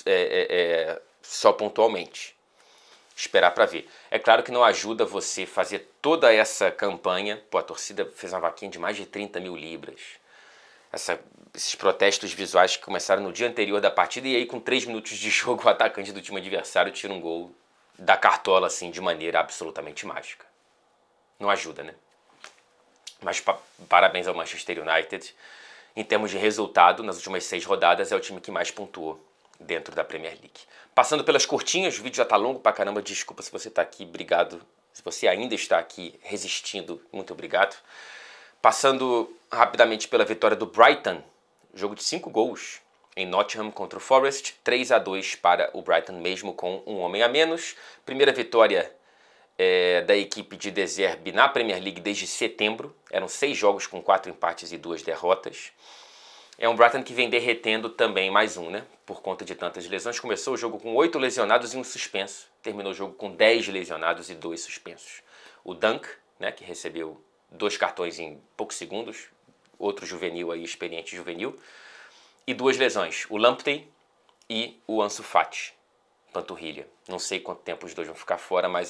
só pontualmente. Esperar para ver. É claro que não ajuda você fazer toda essa campanha. Pô, a torcida fez uma vaquinha de mais de 30 mil libras. Esses protestos visuais que começaram no dia anterior da partida, e aí com 3 minutos de jogo o atacante do time adversário tira um gol da cartola assim de maneira absolutamente mágica. Não ajuda, né? Mas parabéns ao Manchester United. Em termos de resultado, nas últimas 6 rodadas é o time que mais pontuou dentro da Premier League. Passando pelas curtinhas, o vídeo já tá longo pra caramba, desculpa se você tá aqui, obrigado. Se você ainda está aqui resistindo, muito obrigado. Passando rapidamente pela vitória do Brighton, jogo de 5 gols em Nottingham contra o Forest, 3-2 para o Brighton mesmo com um homem a menos. Primeira vitória da equipe de De Zerbi na Premier League desde setembro, eram 6 jogos com 4 empates e 2 derrotas. É um Brighton que vem derretendo também mais um, né? Por conta de tantas lesões. Começou o jogo com 8 lesionados e um suspenso. Terminou o jogo com 10 lesionados e 2 suspensos. O Dunk, né, que recebeu 2 cartões em poucos segundos. Outro juvenil aí, experiente juvenil. E 2 lesões. O Lamptey e o Ansu Fati. Panturrilha. Não sei quanto tempo os dois vão ficar fora, mas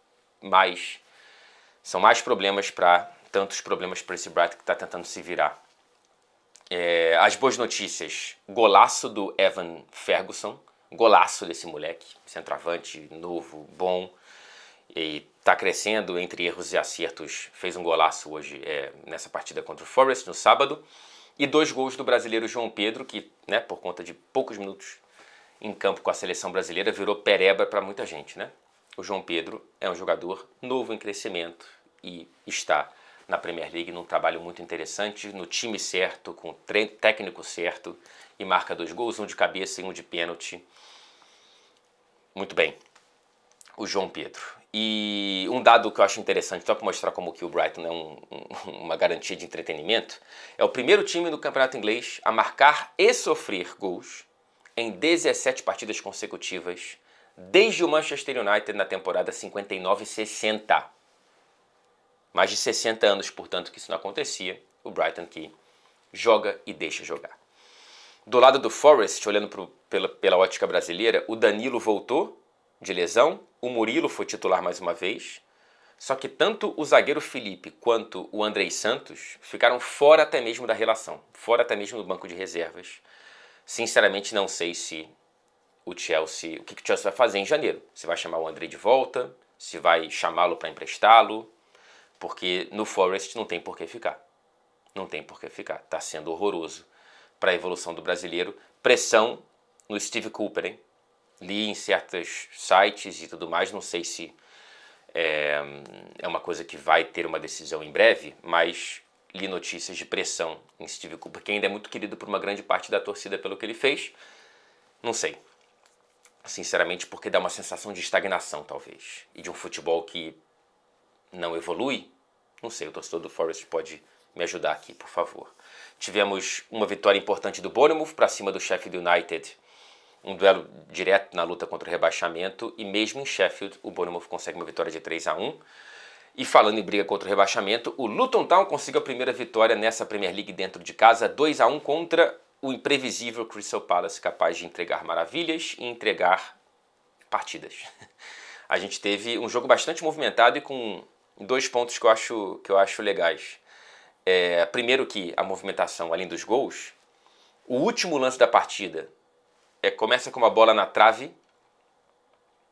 são mais problemas tantos problemas para esse Brighton que está tentando se virar. As boas notícias, golaço do Evan Ferguson, golaço desse moleque, centroavante, novo, bom, e está crescendo entre erros e acertos, fez um golaço hoje nessa partida contra o Forest, no sábado, e 2 gols do brasileiro João Pedro, que, né, por conta de poucos minutos em campo com a seleção brasileira, virou pereba para muita gente, né? O João Pedro é um jogador novo em crescimento e está na Premier League num trabalho muito interessante, no time certo, com o técnico certo, e marca 2 gols, um de cabeça e um de pênalti. Muito bem, o João Pedro. E um dado que eu acho interessante, só para mostrar como que o Brighton é uma garantia de entretenimento, é o primeiro time do campeonato inglês a marcar e sofrer gols em 17 partidas consecutivas, desde o Manchester United na temporada 59-60. Mais de 60 anos, portanto, que isso não acontecia. O Brighton que joga e deixa jogar. Do lado do Forest, olhando pela ótica brasileira, o Danilo voltou de lesão, o Murilo foi titular mais uma vez, só que tanto o zagueiro Felipe quanto o Andrei Santos ficaram fora até mesmo da relação, fora até mesmo do banco de reservas. Sinceramente, não sei o que o Chelsea vai fazer em janeiro. Se vai chamar o Andrei de volta, se vai chamá-lo para emprestá-lo, porque no Forest não tem por que ficar. Não tem por que ficar. Está sendo horroroso para a evolução do brasileiro. Pressão no Steve Cooper, hein? Li em certos sites e tudo mais, não sei se é uma coisa que vai ter uma decisão em breve, mas li notícias de pressão em Steve Cooper, que ainda é muito querido por uma grande parte da torcida pelo que ele fez. Não sei. Sinceramente, porque dá uma sensação de estagnação, talvez. E de um futebol que não evolui. Não sei, o torcedor do Forest pode me ajudar aqui, por favor. Tivemos uma vitória importante do Bournemouth para cima do Sheffield United. Um duelo direto na luta contra o rebaixamento. E mesmo em Sheffield, o Bournemouth consegue uma vitória de 3-1. E falando em briga contra o rebaixamento, o Luton Town conseguiu a primeira vitória nessa Premier League dentro de casa. 2-1 contra o imprevisível Crystal Palace, capaz de entregar maravilhas e entregar partidas. A gente teve um jogo bastante movimentado e com 2 pontos que eu acho legais. Primeiro que a movimentação, além dos gols, o último lance da partida começa com uma bola na trave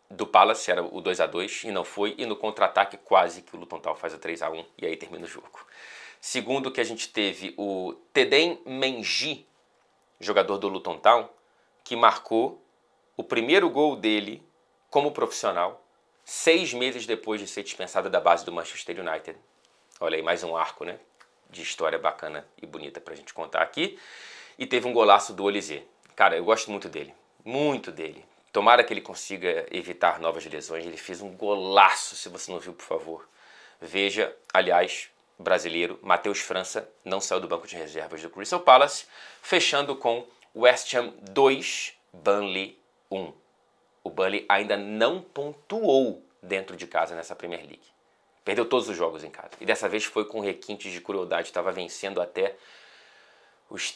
do Palace, era o 2-2 e não foi, e no contra-ataque quase que o Luton Town faz o 3-1 e aí termina o jogo. Segundo que a gente teve o Teden Mengi, jogador do Luton Town, que marcou o primeiro gol dele como profissional 6 meses depois de ser dispensado da base do Manchester United. Olha aí, mais um arco, né, de história bacana e bonita pra gente contar aqui. E teve um golaço do Olise. Cara, eu gosto muito dele, muito dele. Tomara que ele consiga evitar novas lesões. Ele fez um golaço, se você não viu, por favor. Veja, aliás, brasileiro, Matheus França, não saiu do banco de reservas do Crystal Palace, fechando com West Ham 2, Burnley 1. O Burnley ainda não pontuou dentro de casa nessa Premier League. Perdeu todos os jogos em casa. E dessa vez foi com requintes de crueldade. Estava vencendo até os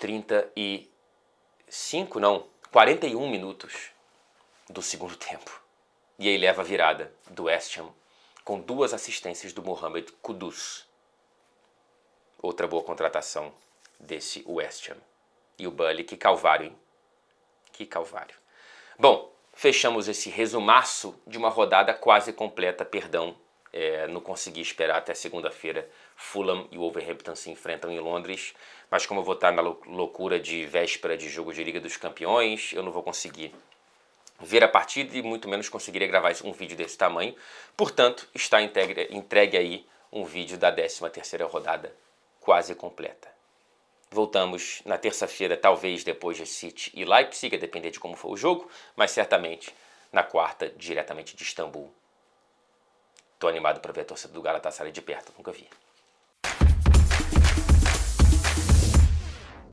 41 minutos do segundo tempo. E aí leva a virada do West Ham com 2 assistências do Mohamed Kudus. Outra boa contratação desse West Ham. E o Burnley, que calvário, hein? Que calvário. Bom, fechamos esse resumaço de uma rodada quase completa, perdão. Não consegui esperar até segunda-feira. Fulham e Wolverhampton se enfrentam em Londres, mas como eu vou estar na loucura de véspera de jogo de Liga dos Campeões, eu não vou conseguir ver a partida e muito menos conseguiria gravar um vídeo desse tamanho. Portanto, está entregue aí um vídeo da 13ª rodada quase completa. Voltamos na terça-feira, talvez depois de City e Leipzig, a depender de como for o jogo, mas certamente na quarta, diretamente de Istambul. Tô animado para ver a torcida do Galatasaray de perto, nunca vi.